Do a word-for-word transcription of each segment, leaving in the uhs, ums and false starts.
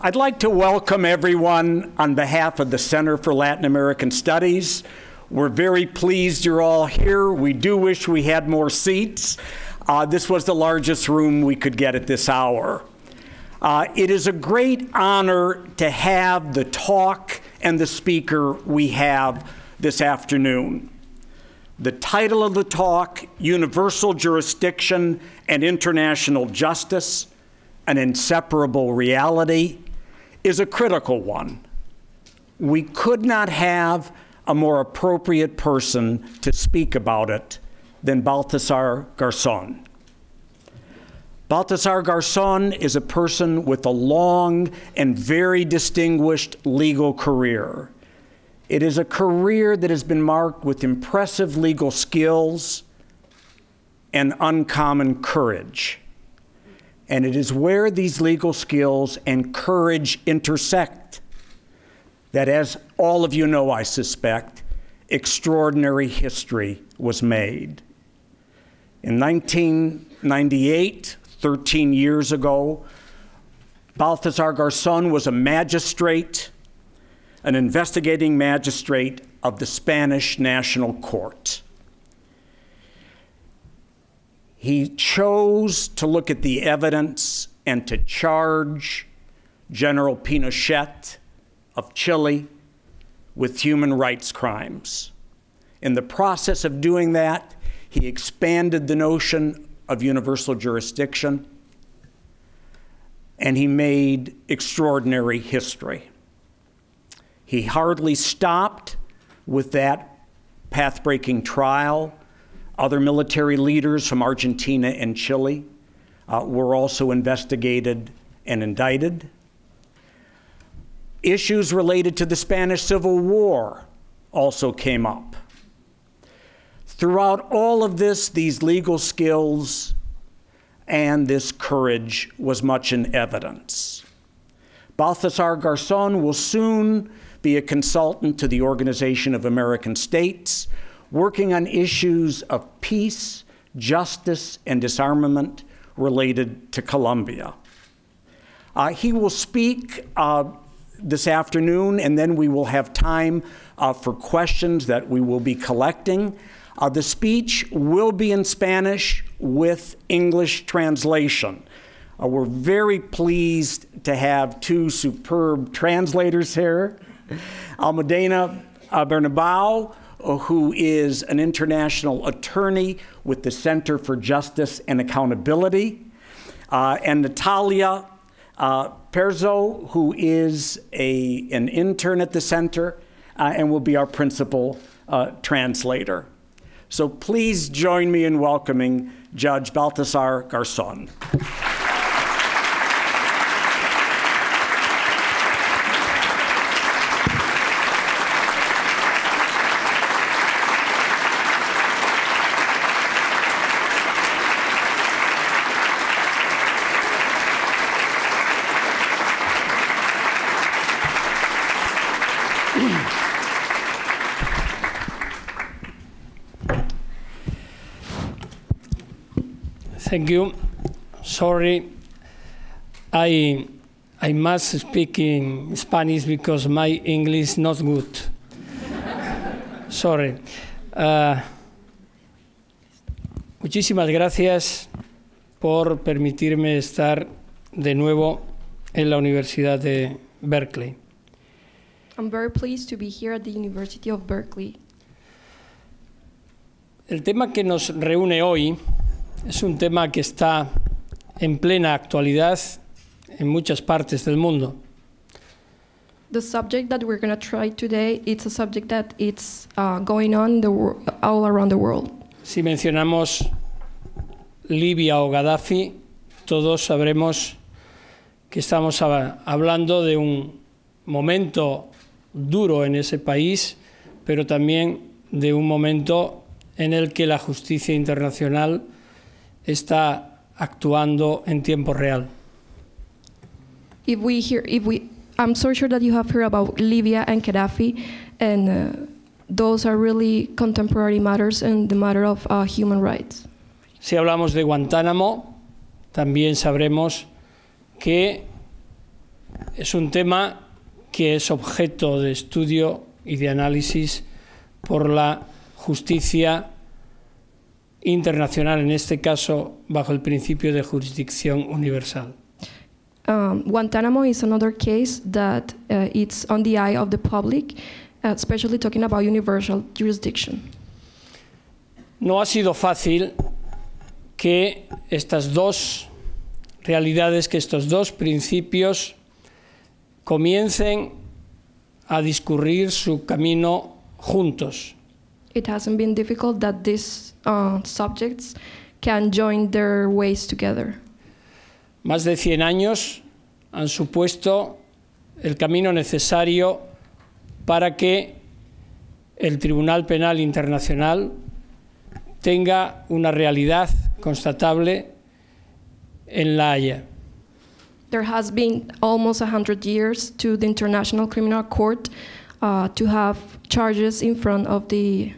I'd like to welcome everyone on behalf of the Center for Latin American Studies. We're very pleased you're all here. We do wish we had more seats. Uh, this was the largest room we could get at this hour. Uh, it is a great honor to have the talk and the speaker we have this afternoon. The title of the talk, Universal Jurisdiction and International Justice, an Inseparable Reality, is a critical one. We could not have a more appropriate person to speak about it than Baltasar Garzón. Baltasar Garzón is a person with a long and very distinguished legal career. It is a career that has been marked with impressive legal skills and uncommon courage. And it is where these legal skills and courage intersect that, as all of you know, I suspect, extraordinary history was made. In nineteen ninety-eight, thirteen years ago, Baltasar Garzón was a magistrate, an investigating magistrate of the Spanish National Court. He chose to look at the evidence and to charge General Pinochet of Chile with human rights crimes. In the process of doing that, he expanded the notion of universal jurisdiction, and he made extraordinary history. He hardly stopped with that path-breaking trial. Other military leaders from Argentina and Chile uh, were also investigated and indicted. Issues related to the Spanish Civil War also came up. Throughout all of this, these legal skills and this courage was much in evidence. Baltasar Garzón will soon be a consultant to the Organization of American States, working on issues of peace, justice, and disarmament related to Colombia. Uh, he will speak uh, this afternoon, and then we will have time uh, for questions that we will be collecting. Uh, the speech will be in Spanish with English translation. Uh, we're very pleased to have two superb translators here. Almudena uh, Bernabeu, who is an international attorney with the Center for Justice and Accountability, uh, and Natalia uh, Perzo, who is a, an intern at the center uh, and will be our principal uh, translator. So please join me in welcoming Judge Baltasar Garzón. Thank you. Sorry, I, I must speak in Spanish because my English is not good. Sorry. Uh, muchísimas gracias por permitirme estar de nuevo en la Universidad de Berkeley. I'm very pleased to be here at the University of Berkeley. El tema que nos reúne hoy es un tema que está en plena actualidad en muchas partes del mundo. The subject that we're going to try today, it's a subject that it's uh, going on the all around the world. Si mencionamos Libia o Gaddafi, todos sabremos que estamos hablando de un momento duro en ese país, pero también de un momento en el que la justicia internacional está actuando en tiempo real. If we hear, if we, I'm so sure that you have heard about Libya and Gaddafi, and uh, those are really contemporary matters and the matter of uh, human rights. Si hablamos de Guantánamo, también sabremos que es un tema que es objeto de estudio y de análisis por la justicia internacional, en este caso bajo el principio de jurisdicción universal. Um, Guantanamo is another case that uh, it's on the eye of the public, uh, especially talking about universal jurisdiction. No ha sido fácil que estas dos realidades, que estos dos principios comiencen a discurrir su camino juntos. It hasn't been difficult that these uh, subjects can join their ways together. Más de cien años han supuesto el camino necesario para que el Tribunal Penal Internacional tenga una realidad constatable en La Haya. There has been almost a hundred years to the International Criminal Court uh, to have charges in front of the.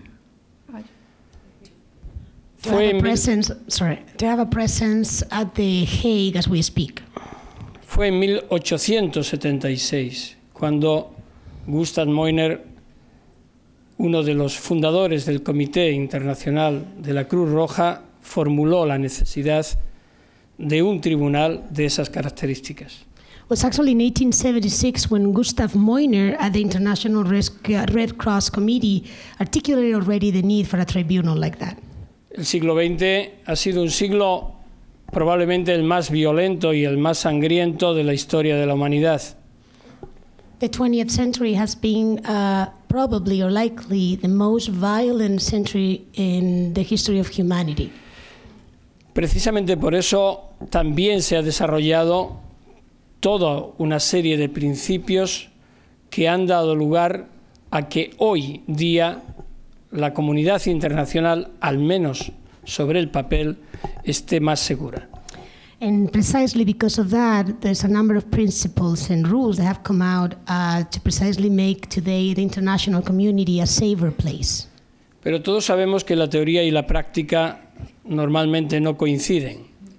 To have a presence, sorry, to have a presence at The Hague as we speak. Fue en mil ochocientos setenta y seis cuando Gustav Moyner, uno de los fundadores del Comité Internacional de la Cruz Roja, formuló la necesidad de un tribunal de esas características. It was actually in eighteen seventy-six when Gustav Moyner at the International Red Cross Committee articulated already the need for a tribunal like that. El siglo veinte ha sido un siglo probablemente el más violento y el más sangriento de la historia de la humanidad. The twentieth century has been uh, probably or likely the most violent century in the history of humanity. Precisamente por eso también se ha desarrollado toda una serie de principios que han dado lugar a que hoy día la comunidad internacional, al menos sobre el papel, esté más segura. And precisely because of that, there's a number of principles and rules that have come out uh, to precisely make today the international community a safer place. Pero todos sabemos que la teoría y la práctica normalmente no coinciden.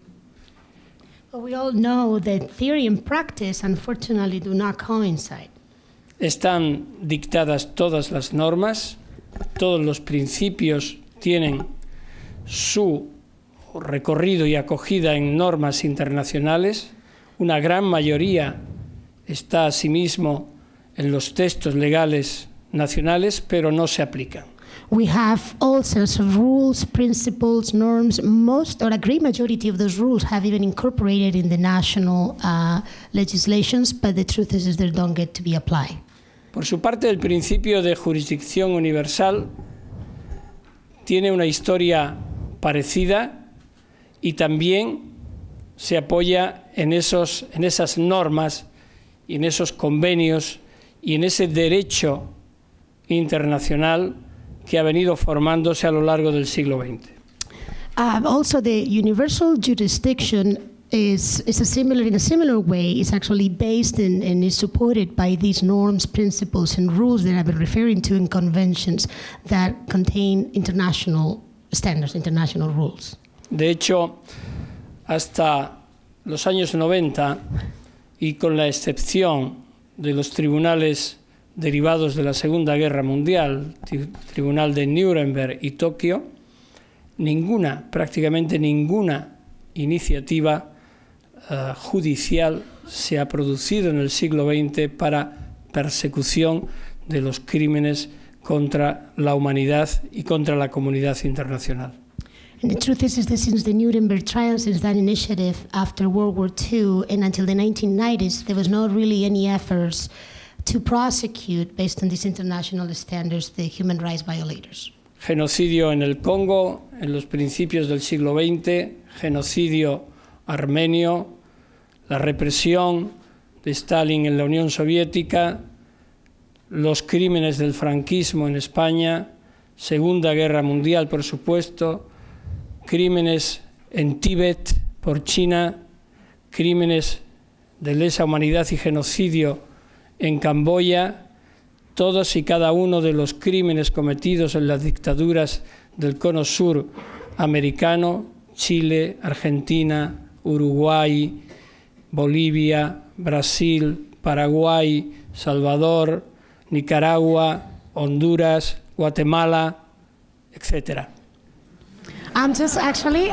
But we all know that theory and practice, unfortunately, do not coincide. Están dictadas todas las normas, todos los principios tienen su recorrido y acogida en normas internacionales. Una gran mayoría está asimismo en los textos legales nacionales, pero no se aplican. We have all sorts of rules, principles, norms. Most or a great majority of those rules have even incorporated in the national uh, legislations, but the truth is, is they don't get to be applied. Por su parte, el principio de jurisdicción universal tiene una historia parecida y también se apoya en, esos, en esas normas y en esos convenios y en ese derecho internacional que ha venido formándose a lo largo del siglo veinte. Uh, also, the universal jurisdiction is, is a similar, in a similar way, is actually based in, and is supported by these norms, principles, and rules that I've been referring to in conventions that contain international standards, international rules. De hecho, hasta los años noventa, y con la excepción de los tribunales derivados de la Segunda Guerra Mundial, Tribunal de Nuremberg y Tokio, ninguna, prácticamente ninguna iniciativa uh, judicial se ha producido en el siglo veinte para persecución de los crímenes contra la humanidad y contra la comunidad internacional. And the truth is, is that since the Nuremberg trial, since that initiative after World War Two and until the nineteen nineties, there was not really any efforts to prosecute, based on these international standards, the human rights violators. Genocidio en el Congo en los principios del siglo veinte, genocidio armenio, la represión de Stalin en la Unión Soviética, los crímenes del franquismo en España, Segunda Guerra Mundial, por supuesto, crímenes en Tíbet por China, crímenes de lesa humanidad y genocidio en Camboya, todos y cada uno de los crímenes cometidos en las dictaduras del cono sur americano, Chile, Argentina, Uruguay, Bolivia, Brasil, Paraguay, Salvador, Nicaragua, Honduras, Guatemala, etcétera. I'm just actually,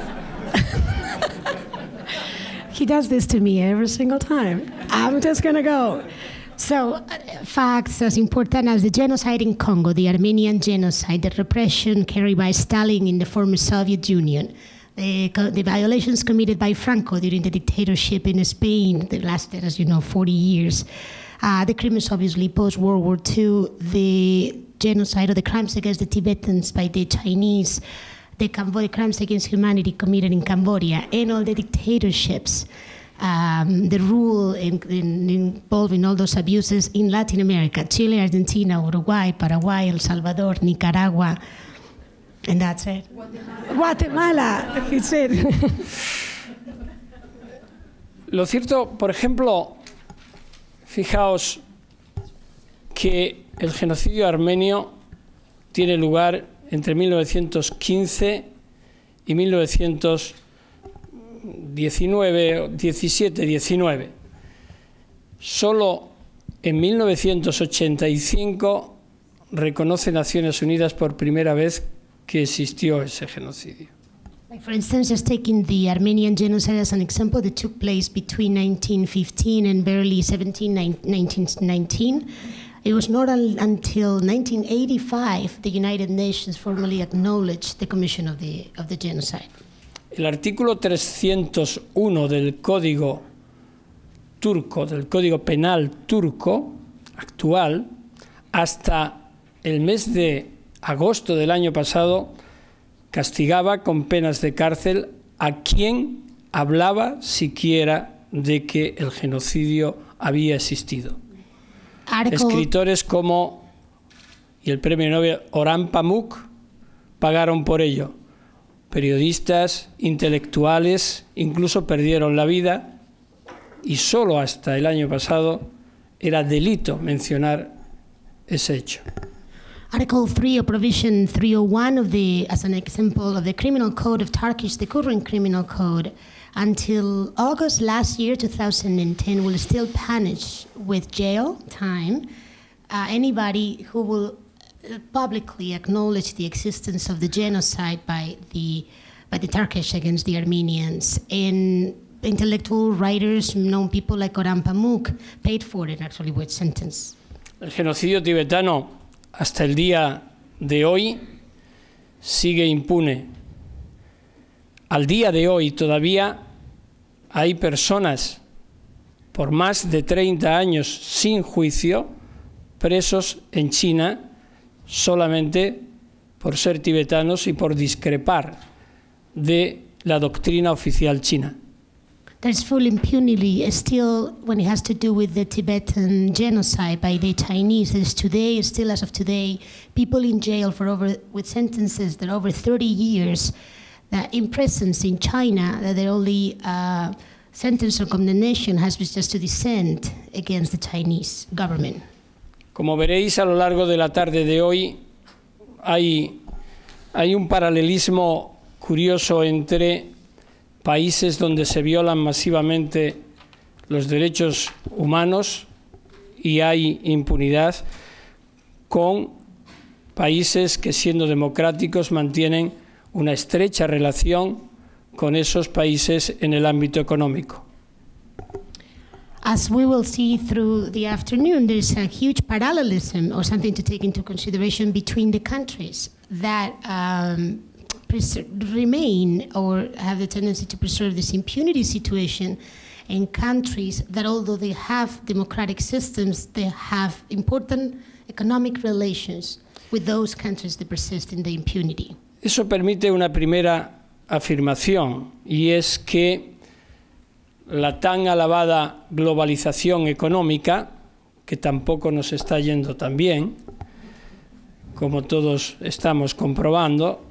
he does this to me every single time. I'm just gonna go. So, uh, facts as important as the genocide in Congo, the Armenian genocide, the repression carried by Stalin in the former Soviet Union, the, the violations committed by Franco during the dictatorship in Spain that lasted, as you know, forty years. Uh, the crimes, obviously, post-World War Two, the genocide or the crimes against the Tibetans by the Chinese, the Cambodia crimes against humanity committed in Cambodia, and all the dictatorships, um, the rule in, in, involved in all those abuses in Latin America, Chile, Argentina, Uruguay, Paraguay, El Salvador, Nicaragua, and that's it. Guatemala, Guatemala it's it. Lo cierto, por ejemplo, fijaos que el genocidio armenio tiene lugar entre mil novecientos quince y mil novecientos diecinueve, diecisiete, diecinueve. Solo en mil novecientos ochenta y cinco reconoce Naciones Unidas por primera vez que existió ese genocidio. Like for instance, just taking the Armenian genocide as an example that took place between nineteen fifteen and barely seventeen, nineteen nineteen, it was not un until nineteen eighty-five the United Nations formally acknowledged the commission of the, of the genocide. El artículo trescientos uno del Código turco, del Código Penal turco actual, hasta el mes de agosto del año pasado, castigaba con penas de cárcel a quien hablaba siquiera de que el genocidio había existido. Article. Escritores como, y el premio Nobel Orhan Pamuk, pagaron por ello. Periodistas, intelectuales, incluso perdieron la vida, y solo hasta el año pasado era delito mencionar ese hecho. Article three or Provision three oh one of the, as an example of the Criminal Code of Turkish, the current Criminal Code, until August last year, two thousand ten, will still punish with jail time uh, anybody who will publicly acknowledge the existence of the genocide by the by the Turkish against the Armenians. And intellectual writers, known people like Orhan Pamuk, paid for it actually with sentence. El genocidio tibetano hasta el día de hoy sigue impune. Al día de hoy todavía hay personas por más de treinta años sin juicio presos en China solamente por ser tibetanos y por discrepar de la doctrina oficial china. There's full impunity still when it has to do with the Tibetan genocide by the Chinese. There's today, still as of today, people in jail for over, with sentences that are over thirty years, that in prisons in China, that their only uh, sentence or condemnation has been just to dissent against the Chinese government. Como veréis a lo largo de la tarde de hoy, hay, hay un paralelismo curioso entre países donde se violan masivamente los derechos humanos y hay impunidad, con países que, siendo democráticos, mantienen una estrecha relación con esos países en el ámbito económico. As we will see through the afternoon, there's a huge parallelism or something to take into consideration between the countries that um, remain or have the tendency to preserve this impunity situation in countries that, although they have democratic systems, they have important economic relations with those countries that persist in the impunity. Eso permite una primera afirmación, y es que la tan alabada globalización económica, que tampoco nos está yendo tan bien, como todos estamos comprobando,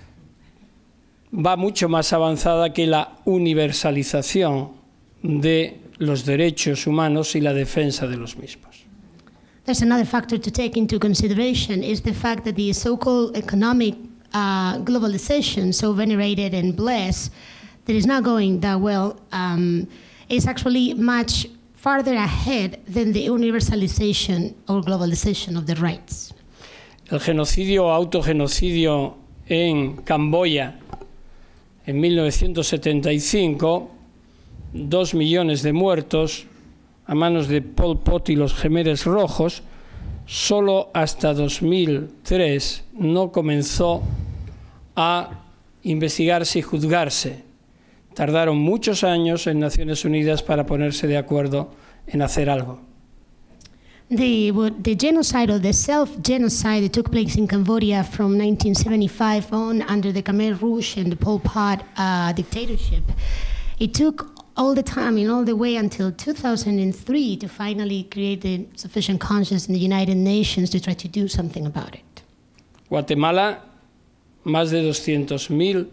va mucho más avanzada que la universalización de los derechos humanos y la defensa de los mismos. There's another factor to take into consideration is the fact that the so-called economic uh, globalization, so venerated and blessed, that is not going that well, um, is actually much farther ahead than the universalization or globalization of the rights. El genocidio o autogenocidio en Camboya en mil novecientos setenta y cinco, dos millones de muertos a manos de Pol Pot y los Jemeres Rojos, solo hasta dos mil tres no comenzó a investigarse y juzgarse. Tardaron muchos años en Naciones Unidas para ponerse de acuerdo en hacer algo. The, the genocide or the self-genocide that took place in Cambodia from nineteen seventy-five on under the Khmer Rouge and the Pol Pot uh, dictatorship, it took all the time and all the way until two thousand three to finally create the sufficient conscience in the United Nations to try to do something about it. Guatemala, más de doscientos mil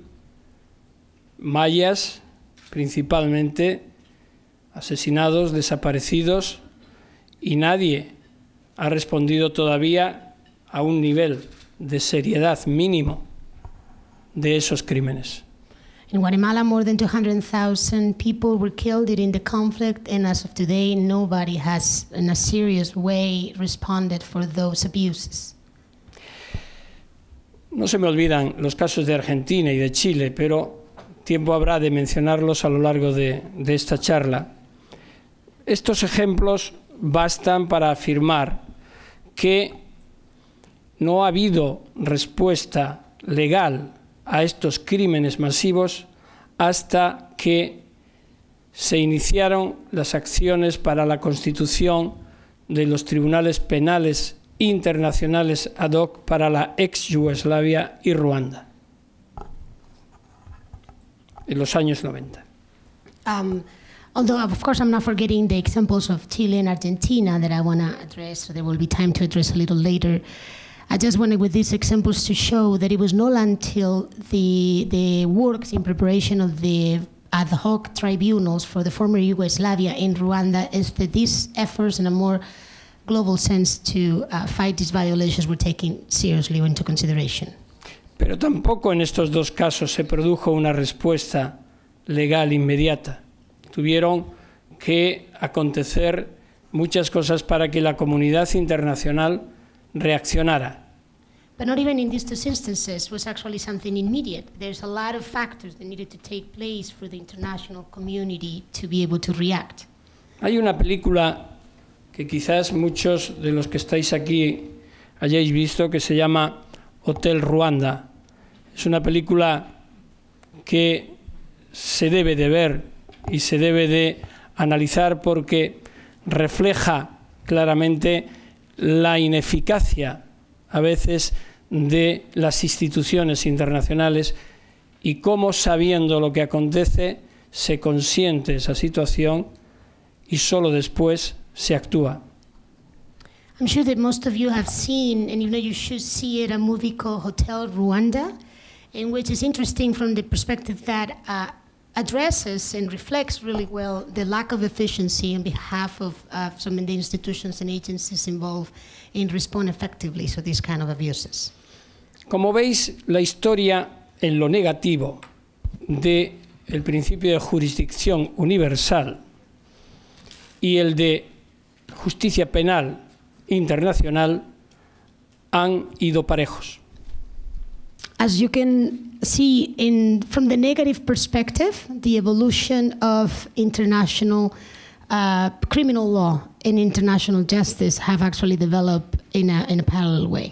mayas, principalmente asesinados, desaparecidos, y nadie ha respondido todavía a un nivel de seriedad mínimo de esos crímenes. In Guatemala, more than two hundred thousand people were killed during the conflict, and as of today, nobody has, in a serious way, responded for those abuses. No se me olvidan los casos de Argentina y de Chile, pero tiempo habrá de mencionarlos a lo largo de, de esta charla. Estos ejemplos bastan para afirmar que no ha habido respuesta legal a estos crímenes masivos hasta que se iniciaron las acciones para la constitución de los tribunales penales internacionales ad hoc para la ex-Yugoslavia y Ruanda en los años noventa. Um, although, of course, I'm not forgetting the examples of Chile and Argentina that I want to address, so there will be time to address a little later. I just wanted with these examples to show that it was not until the, the works in preparation of the ad hoc tribunals for the former Yugoslavia in Rwanda is that these efforts in a more global sense to uh, fight these violations were taken seriously into consideration. Pero tampoco en estos dos casos se produjo una respuesta legal inmediata. Tuvieron que acontecer muchas cosas para que la comunidad internacional reaccionara. But not even in these two instances was actually something immediate. There's a lot of factors that needed to take place for the international community to be able to react. Hay una película que quizás muchos de los que estáis aquí hayáis visto que se llama Hotel Ruanda. Es una película que se debe de ver y se debe de analizar porque refleja claramente la ineficacia a veces de las instituciones internacionales y cómo, sabiendo lo que acontece, se consiente esa situación y solo después se actúa. I'm sure that most of you have seen, and you know you should see it, a movie called Hotel Rwanda, in which is interesting from the perspective that uh, addresses and reflects really well the lack of efficiency on behalf of uh, some of the institutions and agencies involved in respond effectively to these kind of abuses. Como veis, la historia en lo negativo del principio de jurisdicción universal y el de justicia penal internacional han ido parejos. As you can see, in, from the negative perspective, the evolution of international uh, criminal law and international justice have actually developed in a, in a parallel way.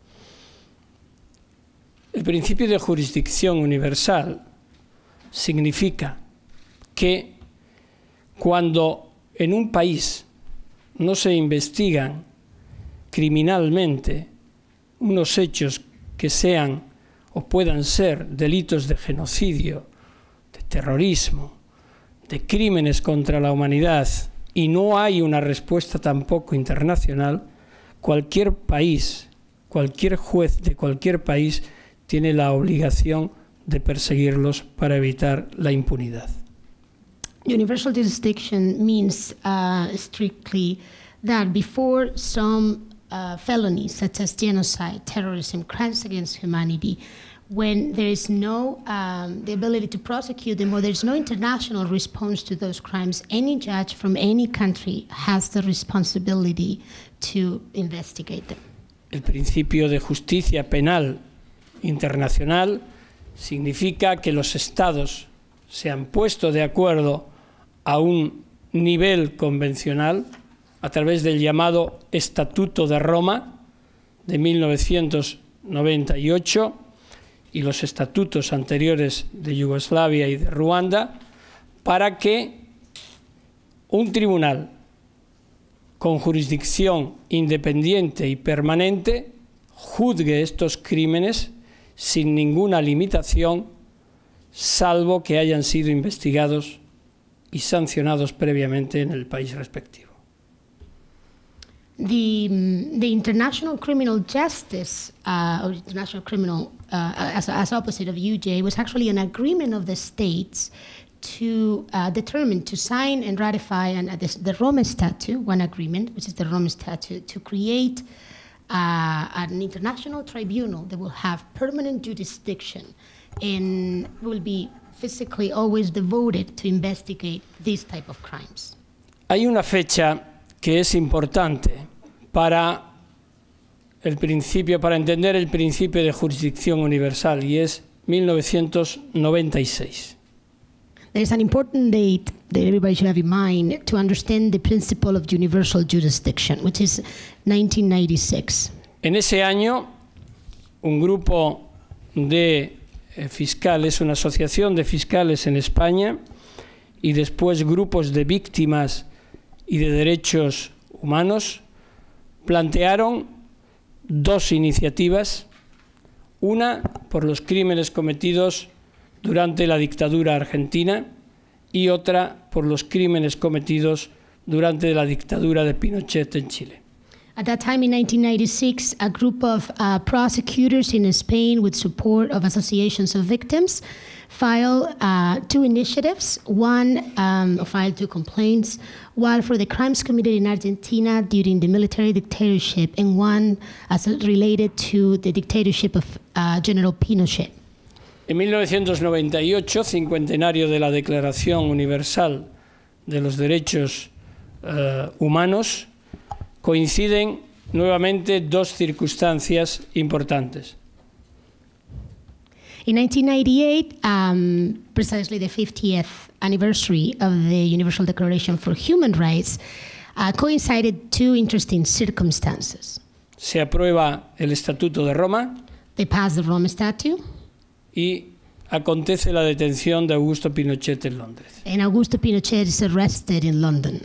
El principio de jurisdicción universal significa que cuando en un país no se investigan criminalmente unos hechos que sean o puedan ser delitos de genocidio, de terrorismo, de crímenes contra la humanidad y no hay una respuesta tampoco internacional, cualquier país, cualquier juez de cualquier país tiene la obligación de perseguirlos para evitar la impunidad. Universal jurisdiction means uh, strictly that before some uh, felonies such as genocide, terrorism, crimes against humanity when there is no um, the ability to prosecute them, or there's no international response to those crimes, any judge from any country has the responsibility to investigate them. El principio de justicia penal internacional significa que los estados se han puesto de acuerdo a un nivel convencional a través del llamado Estatuto de Roma de mil novecientos noventa y ocho y los estatutos anteriores de Yugoslavia y de Ruanda, para que un tribunal con jurisdicción independiente y permanente juzgue estos crímenes sin ninguna limitación, salvo que hayan sido investigados y sancionados previamente en el país respectivo. The, the international criminal justice, uh, or international criminal, uh, as, as opposite of U J, was actually an agreement of the states to uh, determine, to sign and ratify an, uh, the, the Rome Statute, one agreement, which is the Rome Statute, to create uh, an international tribunal that will have permanent jurisdiction and will be physically always devoted to investigate these type of crimes. Hay una fecha que es importante para el principio, para entender el principio de jurisdicción universal, y es mil novecientos noventa y seis. There is an important date that everybody should have in mind to understand the principle of universal jurisdiction, which is nineteen ninety-six. En ese año, un grupo de eh, fiscales, una asociación de fiscales en España, y después grupos de víctimas y de derechos humanos, plantearon dos iniciativas, una por los crímenes cometidos durante la dictadura argentina y otra por los crímenes cometidos durante la dictadura de Pinochet en Chile. At that time in nineteen ninety-six, a group of uh, prosecutors in Spain, with support of associations of victims, filed uh, two initiatives. One um, filed two complaints, one for the crimes committed in Argentina during the military dictatorship, and one as related to the dictatorship of uh, General Pinochet. En mil novecientos noventa y ocho, cincuentenario de la Declaración Universal de los Derechos uh, Humanos, coinciden nuevamente dos circunstancias importantes. In nineteen ninety-eight, um, precisely the fiftieth anniversary of the Universal Declaration for Human Rights, uh, coincided two interesting circumstances. Se aprueba el Estatuto de Roma. They passed the Rome Statute. Y acontece la detención de Augusto Pinochet en Londres. And Augusto Pinochet is arrested in London.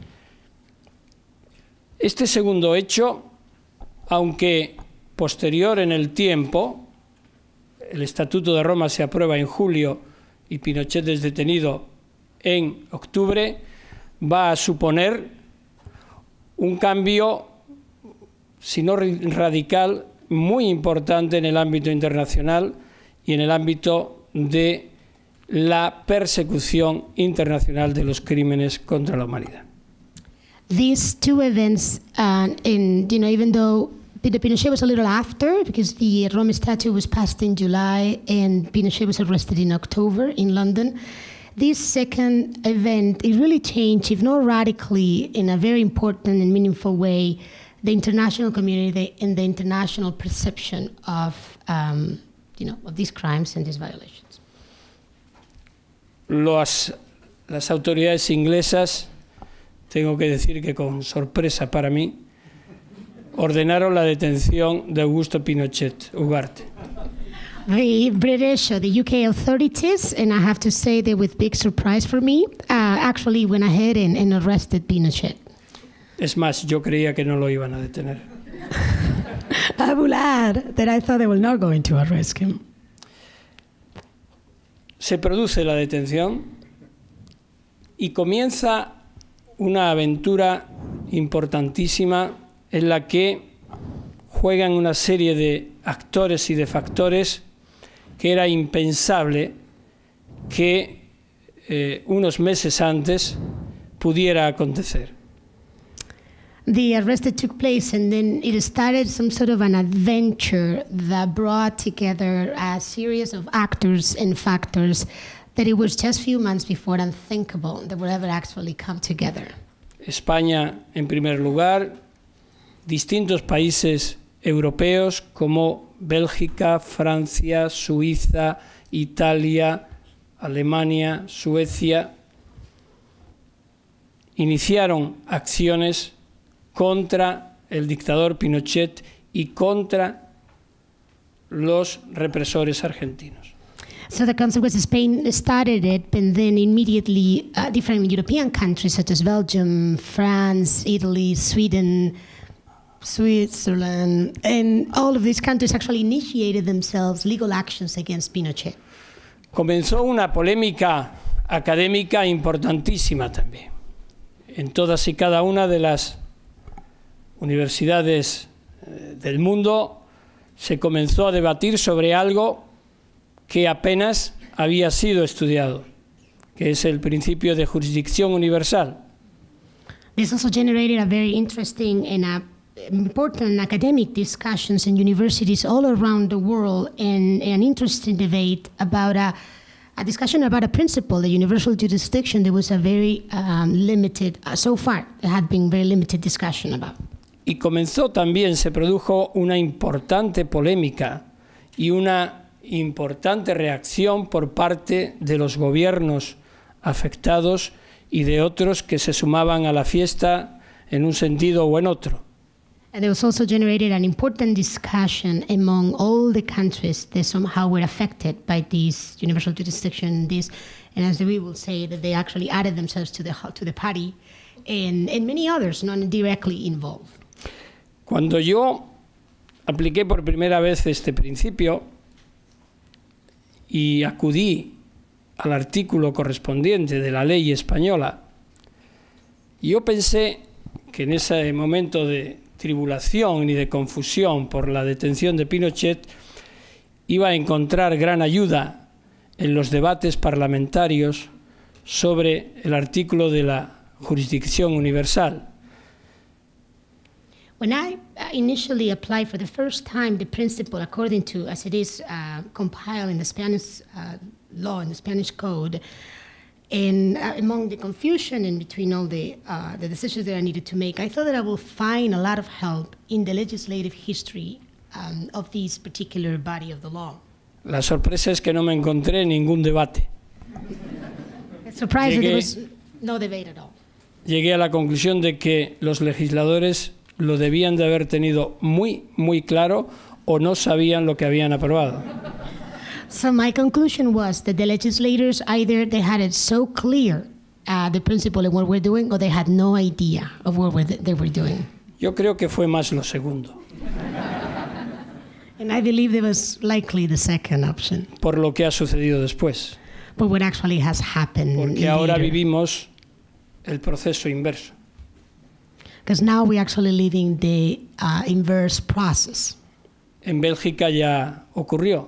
Este segundo hecho, aunque posterior en el tiempo, el Estatuto de Roma se aprueba en julio y Pinochet es detenido en octubre, va a suponer un cambio, si no radical, muy importante en el ámbito internacional y en el ámbito de la persecución internacional de los crímenes contra la humanidad. These two events, uh, in, you know, even though the Pinochet was a little after, because the Rome Statute was passed in July and Pinochet was arrested in October in London, this second event, it really changed, if not radically, in a very important and meaningful way, the international community and the international perception of, um, you know, of these crimes and these violations. Los, las autoridades inglesas, tengo que decir que con sorpresa para mí, ordenaron la detención de Augusto Pinochet Ugarte. The British or the U K authorities, and I have to say that with big surprise for me, uh, actually went ahead and, and arrested Pinochet. Es más, yo creía que no lo iban a detener. I will add that I thought they were not going to arrest him. Se produce la detención y comienza una aventura importantísima en la que juegan una serie de actores y de factores que era impensable que eh, unos meses antes pudiera acontecer. The arrest that took place, and then it started some sort of an adventure that brought together a series of actors and factors that it was just few months before unthinkable that would ever actually come together. España en primer lugar, distintos países europeos como Bélgica, Francia, Suiza, Italia, Alemania, Suecia, iniciaron acciones contra el dictador Pinochet y contra los represores argentinos. So the consequence, Spain started it, and then immediately uh, different European countries such as Belgium, France, Italy, Sweden, Switzerland, and all of these countries actually initiated themselves legal actions against Pinochet. Comenzó una polémica académica importantísima también. En todas y cada una de las universidades del mundo se comenzó a debatir sobre algo que apenas había sido estudiado, que es el principio de jurisdicción universal. This also generated a very interesting and a important academic discussions in universities all around the world, and an interesting debate about a, a discussion about a principle, the universal jurisdiction. There was a very um, limited, uh, so far, there had been very limited discussion about. Y comenzó también, se produjo una importante polémica y una importante reacción por parte de los gobiernos afectados y de otros que se sumaban a la fiesta en un sentido o en otro. And there was also generated an important discussion among all the countries that somehow were affected by this universal jurisdiction, this, and as we will say, that they actually added themselves to the, to the party, and, and many others not directly involved. Cuando yo apliqué por primera vez este principio y acudí al artículo correspondiente de la ley española, yo pensé que en ese momento de tribulación y de confusión por la detención de Pinochet iba a encontrar gran ayuda en los debates parlamentarios sobre el artículo de la jurisdicción universal. When I initially applied for the first time the principle according to, as it is uh, compiled in the Spanish uh, law, in the Spanish code, and uh, among the confusion in between all the, uh, the decisions that I needed to make, I thought that I will find a lot of help in the legislative history um, of this particular body of the law. La sorpresa es que no me encontré ningún debate. Surprised that there was no debate at all. Llegué a la conclusión de que los legisladores lo debían de haber tenido muy, muy claro o no sabían lo que habían aprobado. So my conclusion was that the legislators either they had it so clear, uh, the principle of what we're doing, or they had no idea of what we're, they were doing. Yo creo que fue más lo segundo. And I believe there was likely the second option. Por lo que ha sucedido después. But what actually has happened. Porque ahora vivimos el proceso inverso. Because now we're actually living the uh, inverse process. En Bélgica ya ocurrió.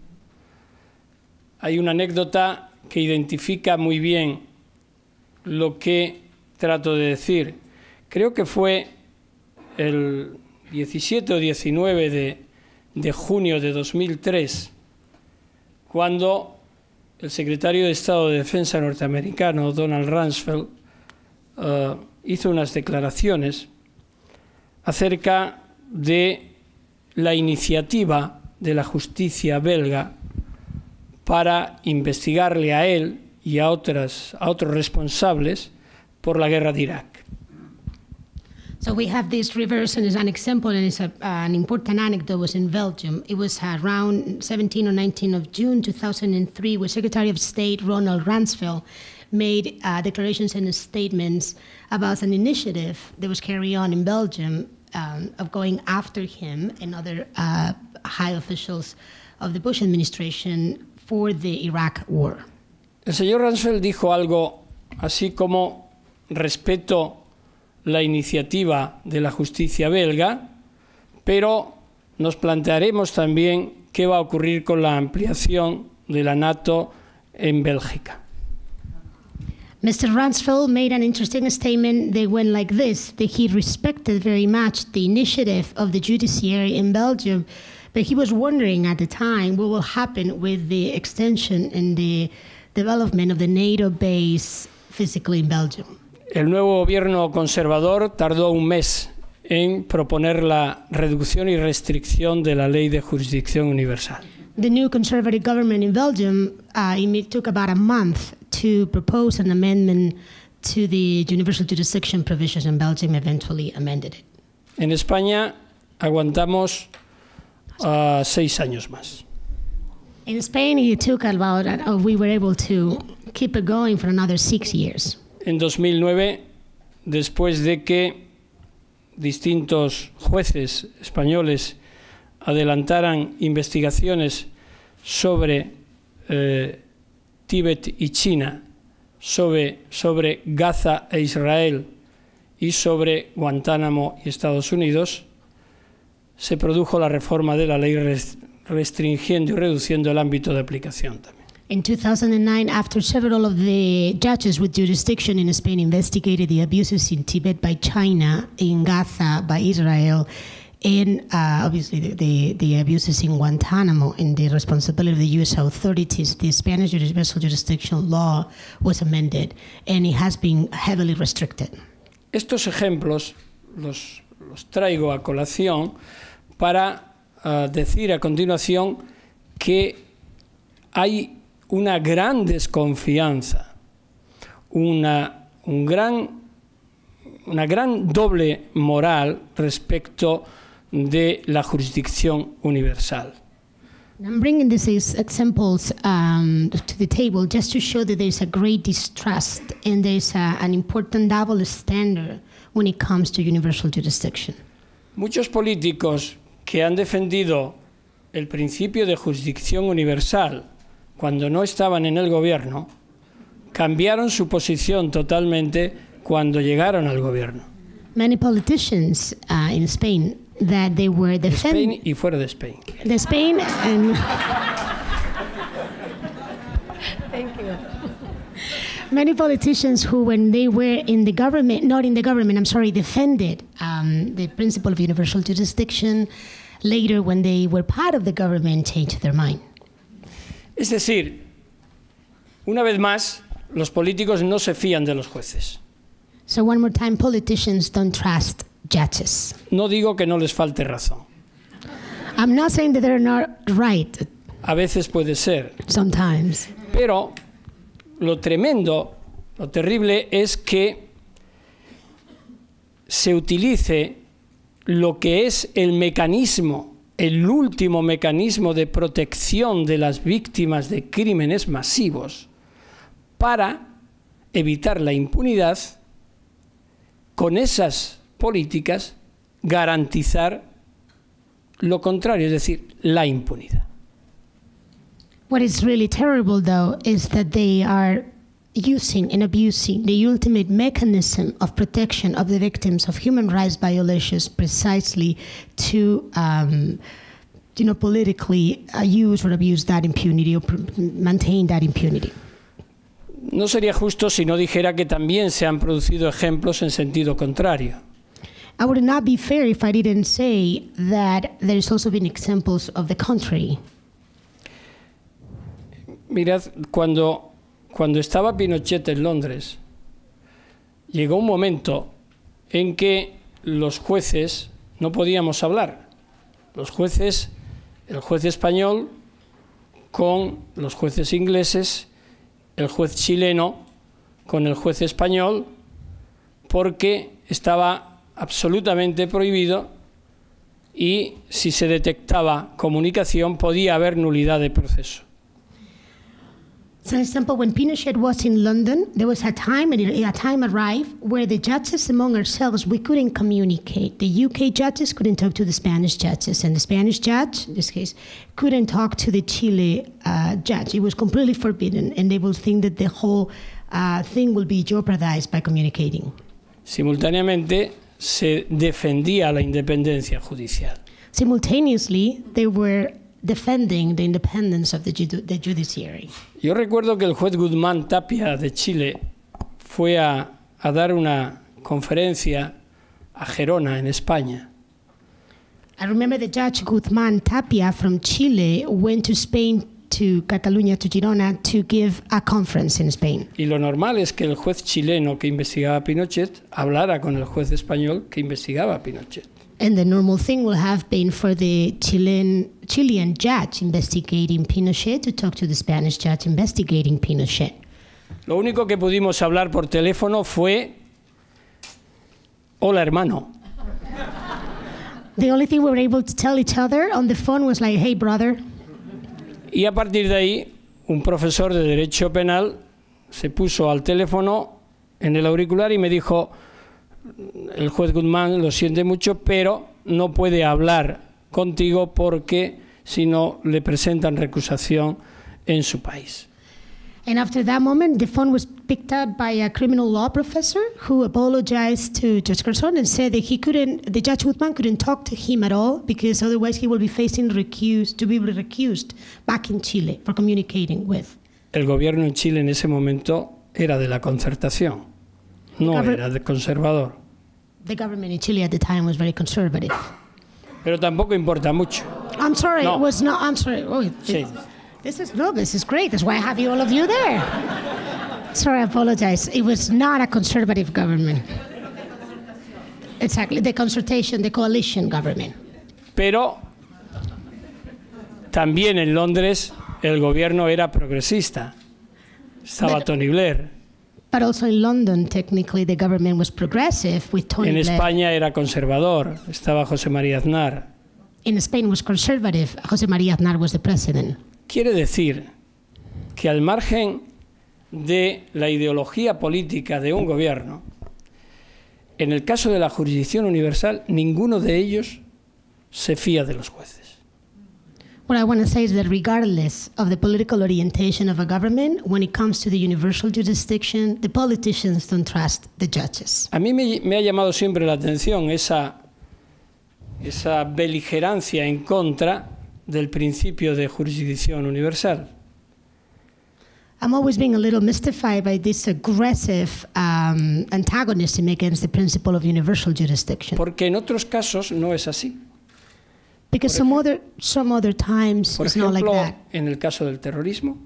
Hay una anécdota que identifica muy bien lo que trato de decir. Creo que fue el diecisiete o diecinueve de, de junio de dos mil tres, cuando el secretario de Estado de Defensa norteamericano, Donald Rumsfeld, uh, hizo unas declaraciones acerca de la iniciativa de la justicia belga para investigarle a él y a, otras, a otros responsables por la guerra de Irak. So we have this reverse, and as an example, and it's a, uh, an important anecdote, was in Belgium. It was around seventeenth or nineteenth of June two thousand three, where Secretary of State Ronald Rumsfeld made uh, declarations and statements about an initiative that was carried on in Belgium um, of going after him and other uh, high officials of the Bush administration for the Iraq war. El señor Rumsfeld dijo algo así como: respeto la iniciativa de la justicia belga, pero nos plantearemos también qué va a ocurrir con la ampliación de la NATO en Bélgica. Mister Rumsfeld made an interesting statement. They went like this, that he respected very much the initiative of the judiciary in Belgium, but he was wondering at the time what will happen with the extension and the development of the NATO base physically in Belgium. El nuevo gobierno conservador tardó un mes en proponer la reducción y restricción de la ley de jurisdicción universal. The new conservative government in Belgium, uh, it took about a month to propose an amendment to the universal jurisdiction provisions, and Belgium eventually amended it. En España aguantamos uh, seis años más. In Spain, it took about, uh, we were able to keep it going for another six years. En dos mil nueve, después de que distintos jueces españoles adelantaran investigaciones sobre eh, Tíbet y China, sobre, sobre Gaza e Israel y sobre Guantánamo y Estados Unidos, se produjo la reforma de la ley restringiendo y reduciendo el ámbito de aplicación también. In two thousand nine, after several of the judges with jurisdiction in Spain investigated the abuses in Tibet by China, in Gaza by Israel, and uh, obviously the, the, the abuses in Guantanamo and the responsibility of the U S authorities, the Spanish universal jurisdiction law was amended, and it has been heavily restricted. Estos ejemplos los, los traigo a colación para uh, decir a continuación que hay una gran desconfianza, una, un gran, una gran doble moral respecto de la jurisdicción universal. I'm bringing these examples um, to the table just to show that there's a great distrust and there's a, an important double standard when it comes to universal jurisdiction. Muchos políticos que han defendido el principio de jurisdicción universal cuando no estaban en el gobierno, cambiaron su posición totalmente cuando llegaron al gobierno. Many politicians uh, in Spain that they were defending Spain y fuera de Spain. The Spain and thank you. Many politicians who, when they were in the government, not in the government, I'm sorry, defended um, the principle of universal jurisdiction. Later, when they were part of the government, changed their mind. Es decir, una vez más, los políticos no se fían de los jueces. So one more time, politicians don't trust judges. No digo que no les falte razón. I'm not saying that they're not right. A veces puede ser. Sometimes. Pero lo tremendo, lo terrible es que se utilice lo que es el mecanismo, el último mecanismo de protección de las víctimas de crímenes masivos para evitar la impunidad, con esas políticas garantizar lo contrario, es decir, la impunidad. What is really terrible, though, is that they are using and abusing the ultimate mechanism of protection of the victims of human rights violations precisely to, um, you know, politically uh, use or abuse that impunity or maintain that impunity. No sería justo si no dijera que también se han producido ejemplos en sentido contrario. I would not be fair if I didn't say that there's also been examples of the contrary. Mirad, cuando, cuando estaba Pinochet en Londres, llegó un momento en que los jueces no podíamos hablar. Los jueces, el juez español con los jueces ingleses, el juez chileno con el juez español, porque estaba absolutamente prohibido y si se detectaba comunicación podía haber nulidad de proceso. So, for example, when Pinochet was in London, there was a time, and a time arrived where the judges among ourselves, we couldn't communicate. The U K judges couldn't talk to the Spanish judges, and the Spanish judge, in this case, couldn't talk to the Chile uh, judge. It was completely forbidden, and they will think that the whole uh, thing will be jeopardized by communicating. Simultáneamente se defendía la independencia judicial. Simultaneously, they were defending the independence of the, the judiciary. Yo recuerdo que el juez Guzmán Tapia de Chile fue a, a dar una conferencia a Gerona, en España. I remember the judge Guzmán Tapia from Chile went to Spain, to Cataluña, to Girona, to give a conference in Spain. Y lo normal es que el juez chileno que investigaba a Pinochet hablara con el juez español que investigaba a Pinochet. And the normal thing will have been for the Chilean, Chilean judge investigating Pinochet to talk to the Spanish judge investigating Pinochet. Lo único que pudimos hablar por teléfono fue: hola, hermano. The only thing we were able to tell each other on the phone was like, hey, brother. Y a partir de ahí, un profesor de Derecho Penal se puso al teléfono en el auricular y me dijo: el juez Guzmán lo siente mucho, pero no puede hablar contigo porque si no le presentan recusación en su país. And after that moment, the phone was picked up by a criminal law professor who apologized to Judge Garzón and said that he couldn't, the Judge Guzmán couldn't talk to him at all because otherwise he will be facing recused, to be recused back in Chile for communicating with. El gobierno en Chile en ese momento era de la Concertación, no Gover- era de conservador. The government in Chile at the time was very conservative. Pero tampoco importa mucho. I'm sorry, No. it was not, I'm sorry. Oh, Sí. This is, no, this is great. That's why I have you, all of you there. Sorry, I apologize. It was not a conservative government. Exactly, the consultation, the coalition government. Pero también en Londres el gobierno era progresista. Estaba Pero- Tony Blair. But also in London, technically, the government was progressive with Tony En Blair. España era conservador. Estaba José María Aznar. In Spain was conservative. José María Aznar was the president. Quiere decir que al margen de la ideología política de un gobierno, en el caso de la jurisdicción universal, ninguno de ellos se fía de los jueces. What I want to say is that regardless of the political orientation of a government, when it comes to the universal jurisdiction, the politicians don't trust the judges. A mí me, me ha llamado siempre la atención esa, esa beligerancia en contra del principio de jurisdicción universal. I'm always being a little mystified by this aggressive um, antagonism against the principle of universal jurisdiction. Porque en otros casos no es así. Because some other, some other times Por it's not like ejemplo, that. en el caso del terrorismo,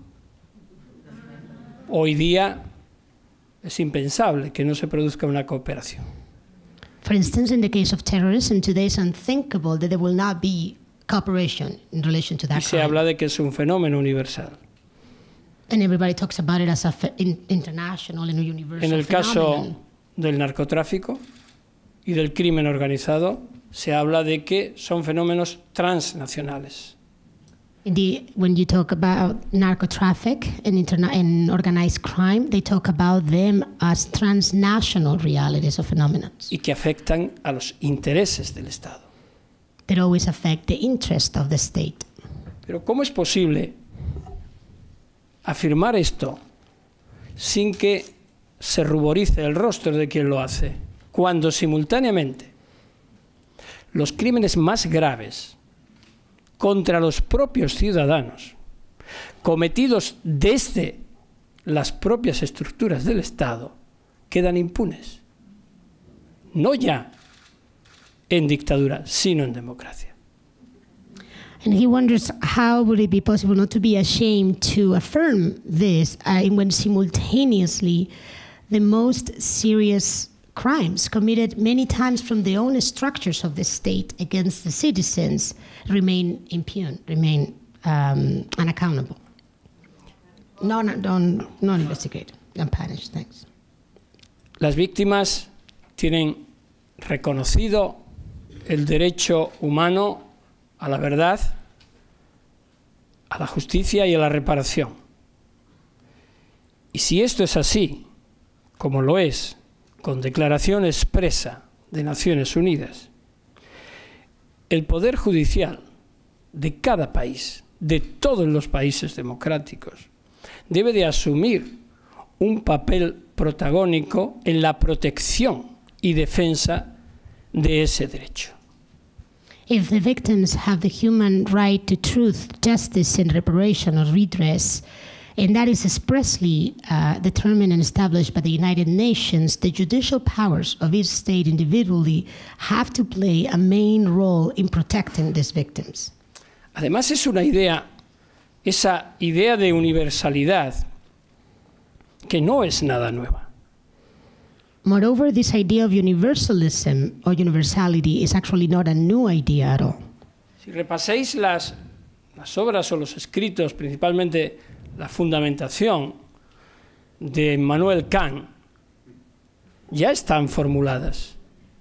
hoy día es impensable que no se produzca una cooperación. For instance, in the case of terrorism, today it's unthinkable that there will not be cooperation in relation to Y that se crime. habla de que es un fenómeno universal. And everybody talks about it as a fe- in, international and universal En el caso phenomenon. del narcotráfico y del crimen organizado, se habla de que son fenómenos transnacionales. Indeed, when you talk about narcotraffic and, interna- and organized crime, they talk about them as transnational realities or phenomena Y que afectan a los intereses del Estado. that always affect the interest of the state. Pero ¿cómo es posible afirmar esto sin que se ruborice el rostro de quien lo hace, cuando simultáneamente los crímenes más graves contra los propios ciudadanos, cometidos desde las propias estructuras del Estado, quedan impunes? No ya en dictadura, sino en democracia. And he wonders how would it be possible not to be ashamed to affirm this uh, when simultaneously the most serious crimes committed many times from the own structures of the state against the citizens remain impugned, remain um, unaccountable. No, no, don't, not investigated, unpunished, thanks. Las víctimas tienen reconocido el derecho humano a la verdad, a la justicia y a la reparación. Y si esto es así, como lo es, con declaración expresa de Naciones Unidas, el Poder Judicial de cada país, de todos los países democráticos, debe de asumir un papel protagónico en la protección y defensa de ese derecho. If the victims have the human right to truth, justice, and reparation or redress, And that is expressly uh, determined and established by the United Nations. The judicial powers of each state individually have to play a main role in protecting these victims. Además es una idea, esa idea de universalidad, que no es nada nueva. Moreover, this idea of universalism or universality is actually not a new idea at all. Si repasáis las, las obras o los escritos, principalmente la fundamentación de Immanuel Kant, ya están formuladas.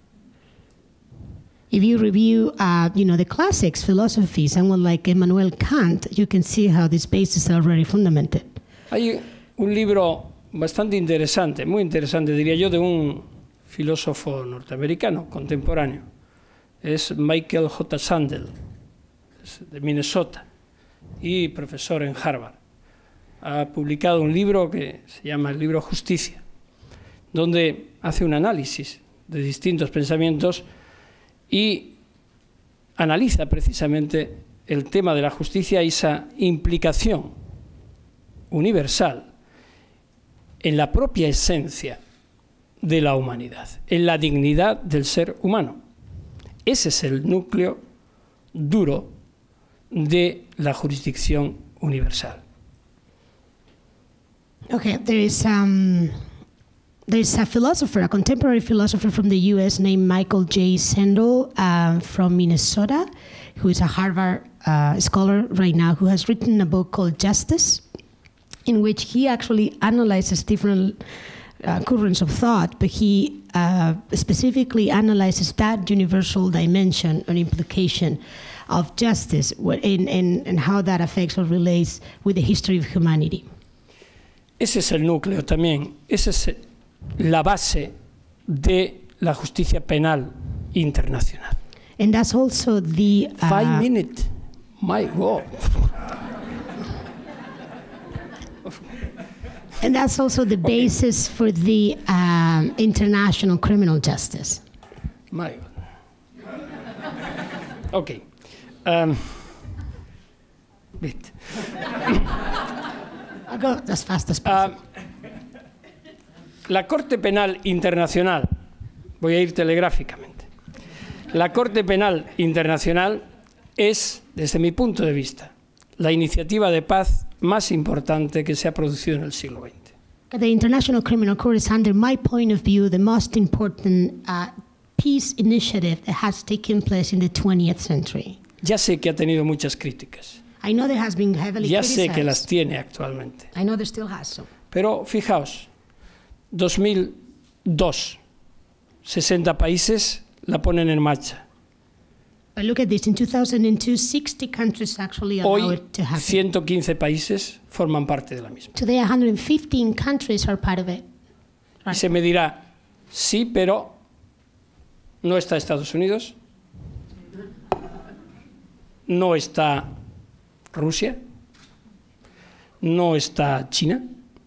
If you review, uh, you know, the classics, philosophy, someone like Immanuel Kant, you can see how these bases are already fundamented. Hay un libro bastante interesante, muy interesante, diría yo, de un filósofo norteamericano contemporáneo. Es Michael J. Sandel, es de Minnesota y profesor en Harvard. Ha publicado un libro que se llama el libro Justicia, donde hace un análisis de distintos pensamientos y analiza precisamente el tema de la justicia y esa implicación universal en la propia esencia de la humanidad, en la dignidad del ser humano. Ese es el núcleo duro de la jurisdicción universal. Okay, there is um, there's a philosopher, a contemporary philosopher from the U S named Michael J. Sandel uh, from Minnesota, who is a Harvard uh, scholar right now, who has written a book called Justice, in which he actually analyzes different uh, currents of thought, but he uh, specifically analyzes that universal dimension or implication of justice and, and, and how that affects or relates with the history of humanity. Ese es el núcleo también, esa es la base de la justicia penal internacional. And that's also the... Uh, Five minutes, my God. And that's also the basis for the um, international criminal justice. My God. Okay. Um, bit. I'll go as fast as possible. Uh, la Corte Penal Internacional, voy a ir telegráficamente, la Corte Penal Internacional es, desde mi punto de vista, la iniciativa de paz más importante que se ha producido en el siglo veinte. The International Criminal Court is, under my point of view, the most important uh, peace initiative that has taken place in the twentieth century. Ya sé que ha tenido muchas críticas. I know there has been heavily Ya criticized. sé que las tiene actualmente. I know there still has some. Pero fijaos, dos mil dos, sesenta países la ponen en marcha. But look at this, in two thousand two, sixty countries actually allow Hoy, it to happen. ciento quince países forman parte de la misma. Today, one hundred fifteen countries are part of it. Y se me dirá, sí, pero no está Estados Unidos, no está Rusia, no está China,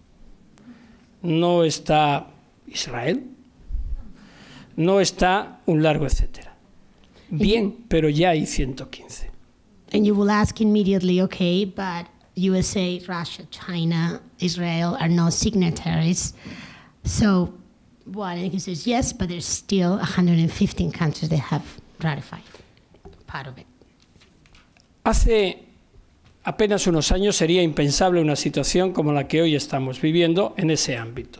no está Israel, no está un largo etcétera. Bien, pero ya hay ciento quince. And you will ask immediately, okay, but U S A, Russia, China, Israel are not signatories. So, well, and he says, yes, but there's still one hundred fifteen countries that have ratified part of it. Hace apenas unos años sería impensable una situación como la que hoy estamos viviendo en ese ámbito.